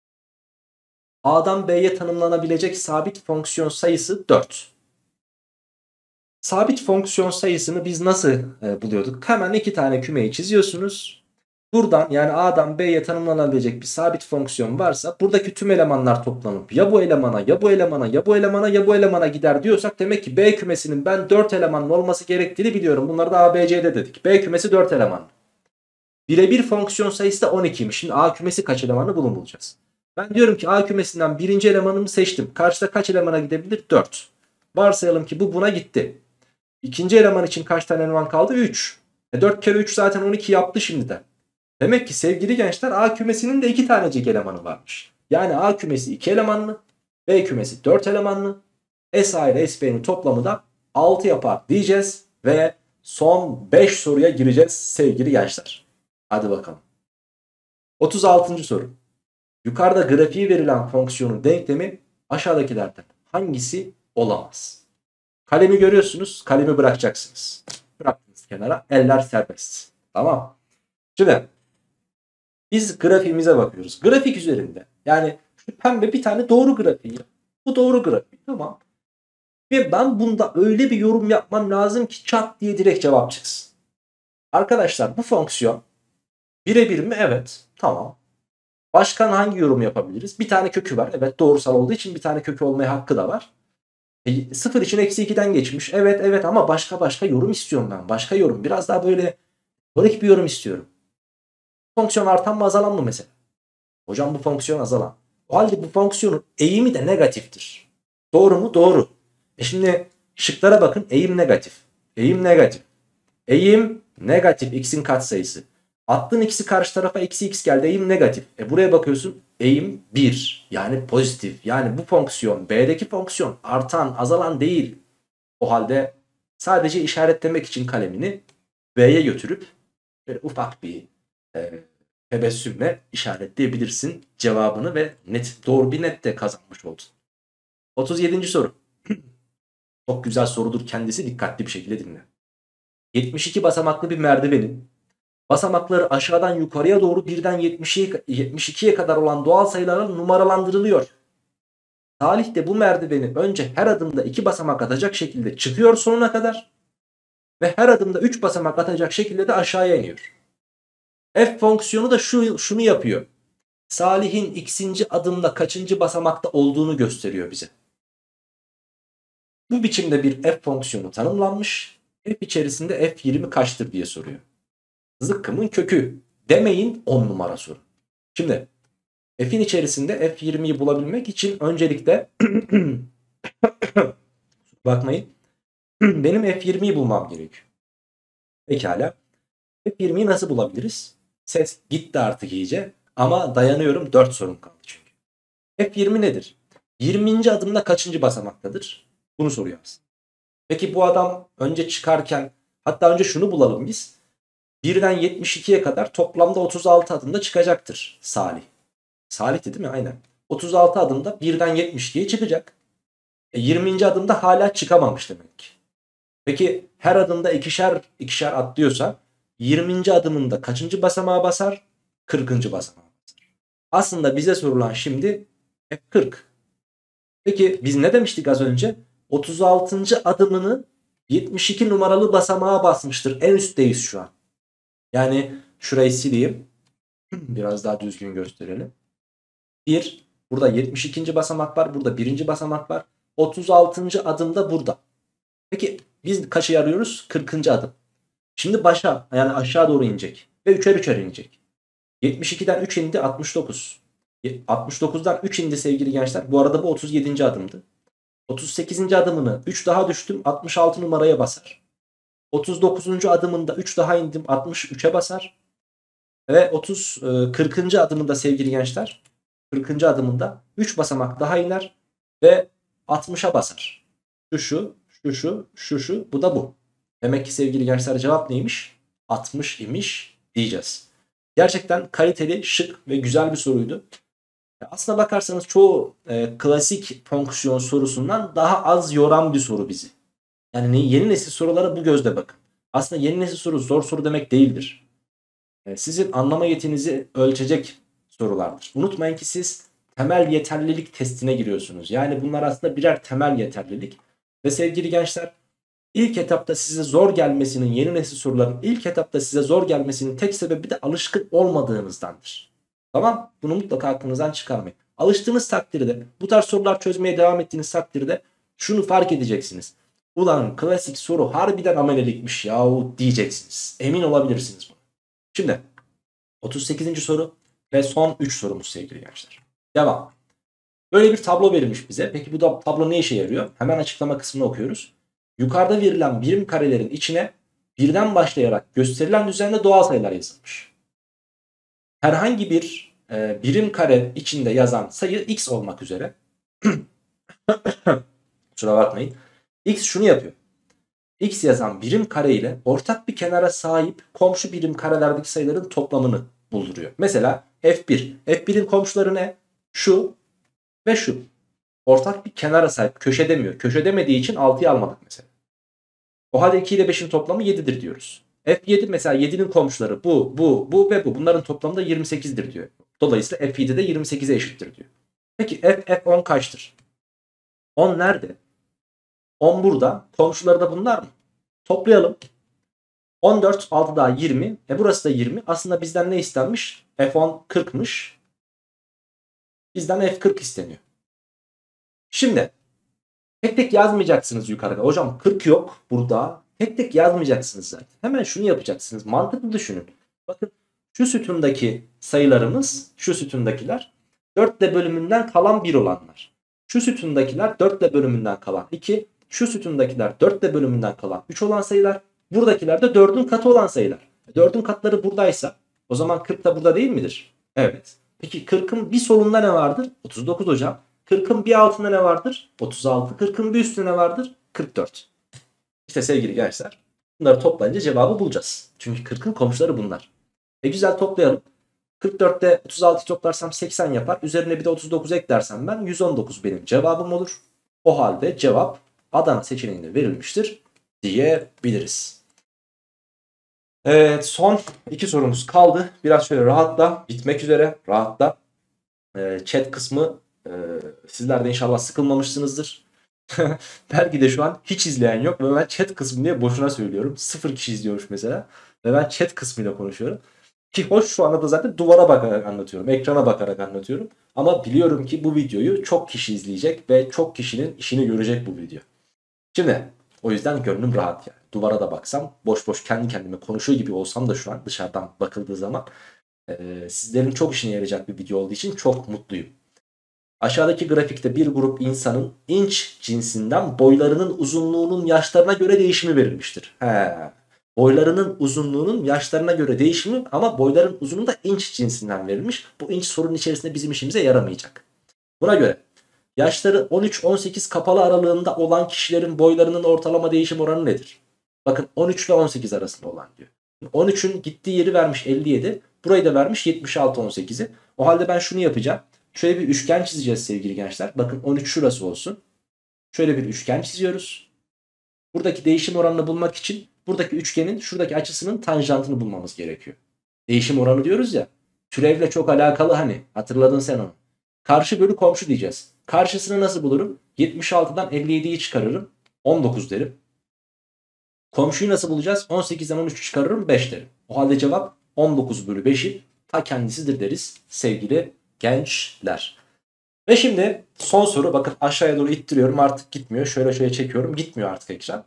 A'dan B'ye tanımlanabilecek sabit fonksiyon sayısı dört. Sabit fonksiyon sayısını biz nasıl e, buluyorduk? Hemen iki tane kümeyi çiziyorsunuz. Buradan yani A'dan B'ye tanımlanabilecek bir sabit fonksiyon varsa buradaki tüm elemanlar toplanıp ya bu elemana ya bu elemana ya bu elemana ya bu elemana gider diyorsak demek ki B kümesinin ben dört elemanlı olması gerektiğini biliyorum. Bunları da A, B, C'de dedik. B kümesi dört elemanlı. Birebir fonksiyon sayısı da on ikiymiş. Şimdi A kümesi kaç elemanlı bunu bulacağız. Ben diyorum ki A kümesinden birinci elemanımı seçtim. Karşıda kaç elemana gidebilir? dört. Varsayalım ki bu buna gitti. İkinci eleman için kaç tane eleman kaldı? üç. E dört kere üç zaten on iki yaptı şimdiden. Demek ki sevgili gençler A kümesinin de iki tanecik elemanı varmış. Yani A kümesi iki elemanlı, B kümesi dört elemanlı. S A ile S B'nin toplamı da altı yapar diyeceğiz. Ve son beş soruya gireceğiz sevgili gençler. Hadi bakalım. otuz altıncı soru. Yukarıda grafiği verilen fonksiyonun denklemi aşağıdakilerden hangisi olamaz? Kalemi görüyorsunuz. Kalemi bırakacaksınız. Bıraktınız kenara. Eller serbest. Tamam. Şimdi biz grafiğimize bakıyoruz. Grafik üzerinde. Yani şu pembe bir tane doğru grafiği. Bu doğru grafik. Tamam. Ve ben bunda öyle bir yorum yapmam lazım ki çat diye direkt cevap çıksın. Arkadaşlar bu fonksiyon birebir mi? Evet. Tamam. Başka hangi yorum yapabiliriz? Bir tane kökü var. Evet, doğrusal olduğu için bir tane kökü olmaya hakkı da var. E, sıfır için eksi ikiden geçmiş. Evet evet ama başka başka yorum istiyorum ben. Başka yorum. Biraz daha böyle teorik bir yorum istiyorum. Fonksiyon artan mı azalan mı mesela? Hocam bu fonksiyon azalan. O halde bu fonksiyonun eğimi de negatiftir. Doğru mu? Doğru. E şimdi şıklara bakın. Eğim negatif. Eğim negatif. Eğim negatif. X'in katsayısı. Attığın x'i karşı tarafa eksi x geldi. Eğim negatif. E buraya bakıyorsun. Eğim bir. Yani pozitif. Yani bu fonksiyon B'deki fonksiyon artan azalan değil. O halde sadece işaretlemek için kalemini B'ye götürüp böyle ufak bir e, tebessümle işaretleyebilirsin cevabını ve net, doğru bir net de kazanmış oldun. otuz yedinci soru. Çok güzel sorudur kendisi, dikkatli bir şekilde dinle. yetmiş iki basamaklı bir merdivenin basamakları aşağıdan yukarıya doğru birden yetmiş ikiye kadar olan doğal sayılarla numaralandırılıyor. Salih de bu merdiveni önce her adımda iki basamak atacak şekilde çıkıyor sonuna kadar ve her adımda üç basamak atacak şekilde de aşağıya iniyor. F fonksiyonu da şu, şunu yapıyor. Salih'in x'inci adımda kaçıncı basamakta olduğunu gösteriyor bize. Bu biçimde bir f fonksiyonu tanımlanmış. F içerisinde f yirmi kaçtır diye soruyor. Zıkkımın kökü demeyin, on numara soru. Şimdi f'in içerisinde f yirmiyi bulabilmek için öncelikle bakmayın benim f yirmiyi bulmam gerekiyor. Pekala. f yirmiyi nasıl bulabiliriz? Ses gitti artık iyice ama dayanıyorum, dört sorum kaldı çünkü. f yirmi nedir? yirminci adımda kaçıncı basamaktadır? Bunu soruyor aslında. Peki bu adam önce çıkarken, hatta önce şunu bulalım biz. birden yetmiş ikiye kadar toplamda otuz altı adımda çıkacaktır Salih. Salih'ti değil mi? Aynen. otuz altı adımda birden yetmiş ikiye çıkacak. E yirminci adımda hala çıkamamış demek ki. Peki her adımda ikişer ikişer atlıyorsa yirminci adımında kaçıncı basamağa basar? kırkıncı basamağa basar. Aslında bize sorulan şimdi hep kırk. Peki biz ne demiştik az önce? otuz altıncı adımını yetmiş iki numaralı basamağa basmıştır. En üstteyiz şu an. Yani şurayı sileyim. Biraz daha düzgün gösterelim. bir. Burada yetmiş ikinci basamak var. Burada birinci basamak var. otuz altıncı adımda burada. Peki biz kaçı arıyoruz? kırkıncı adım. Şimdi başa, yani aşağı doğru inecek. Ve üçer üçer inecek. yetmiş ikiden üç indi, altmış dokuz. altmış dokuzdan üç indi sevgili gençler. Bu arada bu otuz yedinci adımdı. otuz sekizinci adımını üç daha düştüm. altmış altı numaraya basar. otuz dokuzuncu adımında üç daha indim. altmış üçe basar. Ve otuz kırkıncı adımında sevgili gençler, kırkıncı adımında üç basamak daha iner ve altmışa basar. Şu şu, şu şu, şu şu, bu da bu. Demek ki sevgili gençler cevap neymiş? altmış imiş diyeceğiz. Gerçekten kaliteli, şık ve güzel bir soruydu. Aslına bakarsanız çoğu e, klasik fonksiyon sorusundan daha az yoran bir soru bizi. Yani yeni nesil sorulara bu gözle bakın. Aslında yeni nesil soru zor soru demek değildir. E, sizin anlama yetinizi ölçecek sorulardır. Unutmayın ki siz temel yeterlilik testine giriyorsunuz. Yani bunlar aslında birer temel yeterlilik. Ve sevgili gençler, ilk etapta size zor gelmesinin, yeni nesil soruların ilk etapta size zor gelmesinin tek sebebi de alışkın olmadığınızdandır. Tamam? Bunu mutlaka aklınızdan çıkarmayın. Alıştığınız takdirde, bu tarz sorular çözmeye devam ettiğiniz takdirde şunu fark edeceksiniz. Ulan klasik soru harbiden amelelikmiş yahu diyeceksiniz. Emin olabilirsiniz buna. Şimdi otuz sekizinci soru ve son üç sorumuz sevgili gençler. Devam. Böyle bir tablo verilmiş bize. Peki bu da tablo ne işe yarıyor? Hemen açıklama kısmını okuyoruz. Yukarıda verilen birim karelerin içine birden başlayarak gösterilen düzende doğal sayılar yazılmış. Herhangi bir e, birim kare içinde yazan sayı x olmak üzere kusura bakmayın. X şunu yapıyor. X yazan birim kare ile ortak bir kenara sahip komşu birim karelerdeki sayıların toplamını bulduruyor. Mesela F bir. F bir'in komşuları ne? Şu ve şu. Ortak bir kenara sahip. Köşe demiyor. Köşe demediği için altıyı almadık mesela. O halde iki ile beşin toplamı yedidir diyoruz. F yedi mesela yedinin komşuları bu, bu, bu ve bu. Bunların toplamı da yirmi sekizdir diyor. Dolayısıyla F yedi de yirmi sekize eşittir diyor. Peki F, F on kaçtır? on nerede? on burada. Komşuları da bunlar mı? Toplayalım. on dört, altı daha yirmi. E burası da yirmi. Aslında bizden ne istenmiş? F on kırkmış. Bizden F kırk isteniyor. Şimdi tek tek yazmayacaksınız yukarıda. Hocam kırk yok burada. Tek tek yazmayacaksınız zaten. Hemen şunu yapacaksınız. Mantıklı düşünün. Bakın şu sütundaki sayılarımız, şu sütundakiler dört ile bölümünden kalan bir olanlar. Şu sütundakiler dört ile bölümünden kalan iki. Şu sütundakiler dört ile bölümünden kalan üç olan sayılar. Buradakiler de dördün katı olan sayılar. dördün katları buradaysa o zaman kırk da burada değil midir? Evet. Peki kırkın bir solunda ne vardır? otuz dokuz hocam. kırkın bir altında ne vardır? otuz altı. kırkın bir üstünde ne vardır? kırk dört. İşte sevgili gençler, bunları toplayınca cevabı bulacağız. Çünkü kırkın komşuları bunlar. E güzel, toplayalım. kırk dörtte otuz altıyı toplarsam seksen yapar. Üzerine bir de otuz dokuz eklersem ben yüz on dokuz benim cevabım olur. O halde cevap Adana seçeneğinde verilmiştir diyebiliriz. Evet, son iki sorumuz kaldı. Biraz şöyle rahatla, bitmek üzere rahatla. Ee, chat kısmı e, sizler de inşallah sıkılmamışsınızdır. Belki de şu an hiç izleyen yok ve ben chat kısmı diye boşuna söylüyorum. Sıfır kişi izliyormuş mesela ve ben chat kısmıyla konuşuyorum. Ki hoş, şu anda da zaten duvara bakarak anlatıyorum, ekrana bakarak anlatıyorum. Ama biliyorum ki bu videoyu çok kişi izleyecek ve çok kişinin işini görecek bu video. Şimdi o yüzden gönlüm rahat yani. Duvara da baksam, boş boş kendi kendime konuşuyor gibi olsam da şu an dışarıdan bakıldığı zaman e, sizlerin çok işine yarayacak bir video olduğu için çok mutluyum. Aşağıdaki grafikte bir grup insanın inç cinsinden boylarının uzunluğunun yaşlarına göre değişimi verilmiştir. He. Boylarının uzunluğunun yaşlarına göre değişimi ama boyların uzunluğu da inç cinsinden verilmiş. Bu inç sorunun içerisinde bizim işimize yaramayacak. Buna göre Yaşları on üç on sekiz kapalı aralığında olan kişilerin boylarının ortalama değişim oranı nedir? Bakın on üç ve on sekiz arasında olan diyor. on üçün gittiği yeri vermiş elli yedi. Burayı da vermiş yetmiş altı on sekizi. O halde ben şunu yapacağım. Şöyle bir üçgen çizeceğiz sevgili gençler. Bakın on üç şurası olsun. Şöyle bir üçgen çiziyoruz. Buradaki değişim oranını bulmak için buradaki üçgenin şuradaki açısının tanjantını bulmamız gerekiyor. Değişim oranı diyoruz ya. Türevle çok alakalı hani. Hatırladın sen onu. Karşı bölü komşu diyeceğiz. Karşısını nasıl bulurum? yetmiş altıdan elli yediyi çıkarırım. on dokuz derim. Komşuyu nasıl bulacağız? on sekizden on üçü çıkarırım, beş derim. O halde cevap on dokuz bölü beşin ta kendisidir deriz sevgili gençler. Ve şimdi son soru. Bakın aşağıya doğru ittiriyorum, artık gitmiyor. Şöyle şöyle çekiyorum, gitmiyor artık ekran.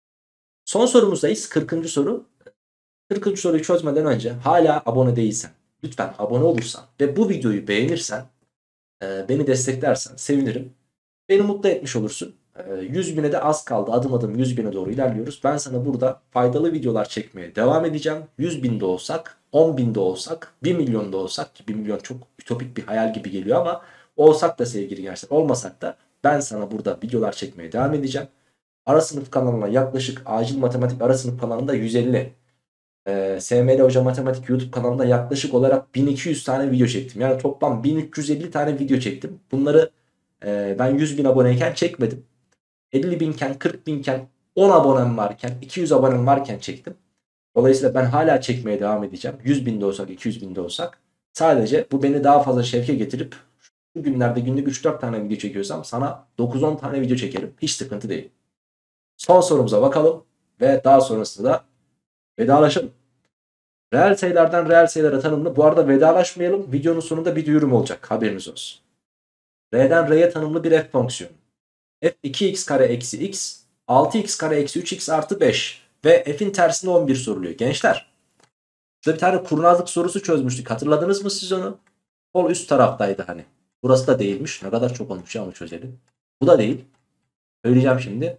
Son sorumuzdayız. kırkıncı soru. kırkıncı soruyu çözmeden önce hala abone değilsen, lütfen abone olursan ve bu videoyu beğenirsen, e, beni desteklersen sevinirim. Beni mutlu etmiş olursun. E, yüz bine de az kaldı. Adım adım yüz bine doğru ilerliyoruz. Ben sana burada faydalı videolar çekmeye devam edeceğim. yüz binde olsak, on binde olsak, bir milyonda olsak ki bir milyon çok ütopik bir hayal gibi geliyor ama olsak da sevgili gençler, olmasak da ben sana burada videolar çekmeye devam edeceğim. Ara sınıf kanalına yaklaşık acil matematik ara sınıf kanalında yüz elli. Ee, S M L Hoca Matematik YouTube kanalında yaklaşık olarak bin iki yüz tane video çektim. Yani toplam bin üç yüz elli tane video çektim. Bunları e, ben yüz bin aboneyken çekmedim. elli binken, kırk binken, on abonem varken, iki yüz abonem varken çektim. Dolayısıyla ben hala çekmeye devam edeceğim. yüz binde olsak, iki yüz binde olsak. Sadece bu beni daha fazla şevke getirip şu günlerde günlük üç dört tane video çekiyorsam sana dokuz on tane video çekerim. Hiç sıkıntı değil. Son sorumuza bakalım ve daha sonrasında da vedalaşalım. Reel sayılardan reel sayılara tanımlı. Bu arada vedalaşmayalım. Videonun sonunda bir duyurum olacak. Haberiniz olsun. R'den R'ye tanımlı bir f fonksiyonu. F iki x kare eksi x, altı x kare eksi üç x artı beş ve f'in tersinde on bir soruluyor. Gençler, şurada bir tane kurnazlık sorusu çözmüştük. Hatırladınız mı siz onu? Sol üst taraftaydı hani. Burası da değilmiş. Ne kadar çok olmuş ya onu çözelim. Bu da değil. Söyleyeceğim şimdi.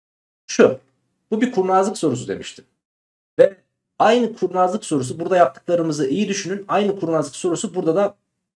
Şu. Bu bir kurnazlık sorusu demiştim. Ve aynı kurnazlık sorusu, burada yaptıklarımızı iyi düşünün. Aynı kurnazlık sorusu burada da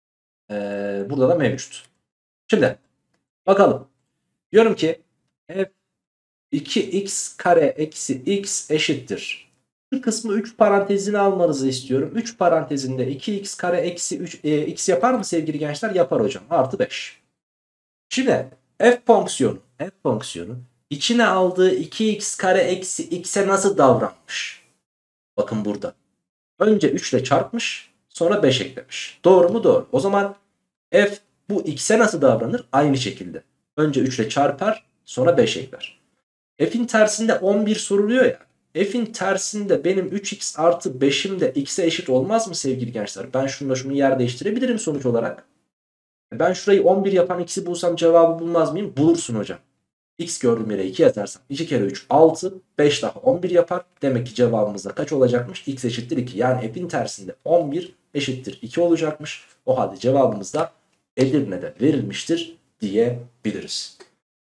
ee, burada da mevcut. Şimdi bakalım. Diyorum ki f iki x kare eksi x eşittir. Şu kısmı üç parantezine almanızı istiyorum. üç parantezinde iki x kare eksi üç e, x yapar mı sevgili gençler? Yapar hocam. Artı beş. Şimdi f fonksiyonu, f fonksiyonu içine aldığı iki x kare eksi x'e nasıl davranmış? Bakın burada. Önce üç ile çarpmış, sonra beş eklemiş. Doğru mu? Doğru. O zaman f bu x'e nasıl davranır? Aynı şekilde. Önce üç ile çarpar, sonra beş ekler. F'in tersinde on bir soruluyor ya. F'in tersinde benim üç x artı beşim de x'e eşit olmaz mı sevgili gençler? Ben şununla şunu yer değiştirebilirim sonuç olarak. Ben şurayı on bir yapan x'i bulsam cevabı bulmaz mıyım? Bulursun hocam. X gördüğüm yere iki yazarsam iki kere üç altı, beş daha on bir yapar. Demek ki cevabımızda kaç olacakmış? X eşittir iki. Yani f'in tersinde on bir eşittir iki olacakmış. O halde cevabımız da Edirne'de verilmiştir diyebiliriz.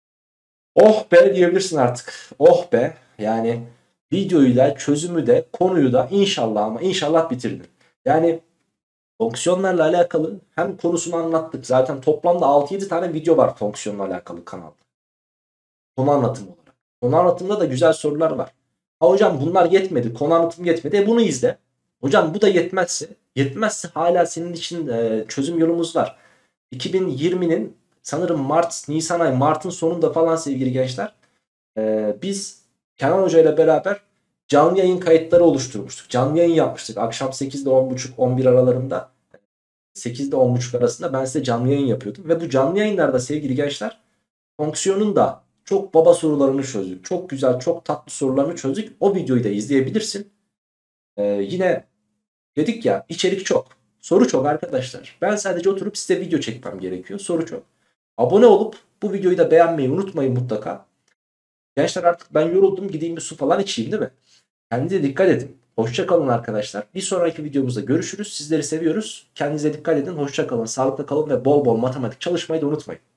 Oh be diyebilirsin artık. Oh be. Yani videoyu da çözümü de konuyu da inşallah ama inşallah bitirdim. Yani fonksiyonlarla alakalı hem konusunu anlattık. Zaten toplamda altı yedi tane video var fonksiyonla alakalı kanalda. Konu anlatımı olarak. Konu anlatımında da güzel sorular var. Ha hocam bunlar yetmedi. Konu anlatımı yetmedi. E bunu izle. Hocam bu da yetmezse. Yetmezse hala senin için e, çözüm yolumuz var. iki bin yirminin sanırım Mart, Nisan ayı, Mart'ın sonunda falan sevgili gençler. E, biz Kenan Hoca ile beraber canlı yayın kayıtları oluşturmuştuk. Canlı yayın yapmıştık. Akşam sekizde on buçuk on bir aralarında. sekizde on buçuk arasında ben size canlı yayın yapıyordum. Ve bu canlı yayınlarda sevgili gençler fonksiyonun da çok baba sorularını çözdük. Çok güzel, çok tatlı sorularını çözdük. O videoyu da izleyebilirsin. Ee, yine dedik ya, içerik çok. Soru çok arkadaşlar. Ben sadece oturup size video çekmem gerekiyor. Soru çok. Abone olup bu videoyu da beğenmeyi unutmayın mutlaka. Gençler artık ben yoruldum. Gideyim bir su falan içeyim değil mi? Kendinize dikkat edin. Hoşça kalın arkadaşlar. Bir sonraki videomuzda görüşürüz. Sizleri seviyoruz. Kendinize dikkat edin. Hoşça kalın. Sağlıklı kalın ve bol bol matematik çalışmayı da unutmayın.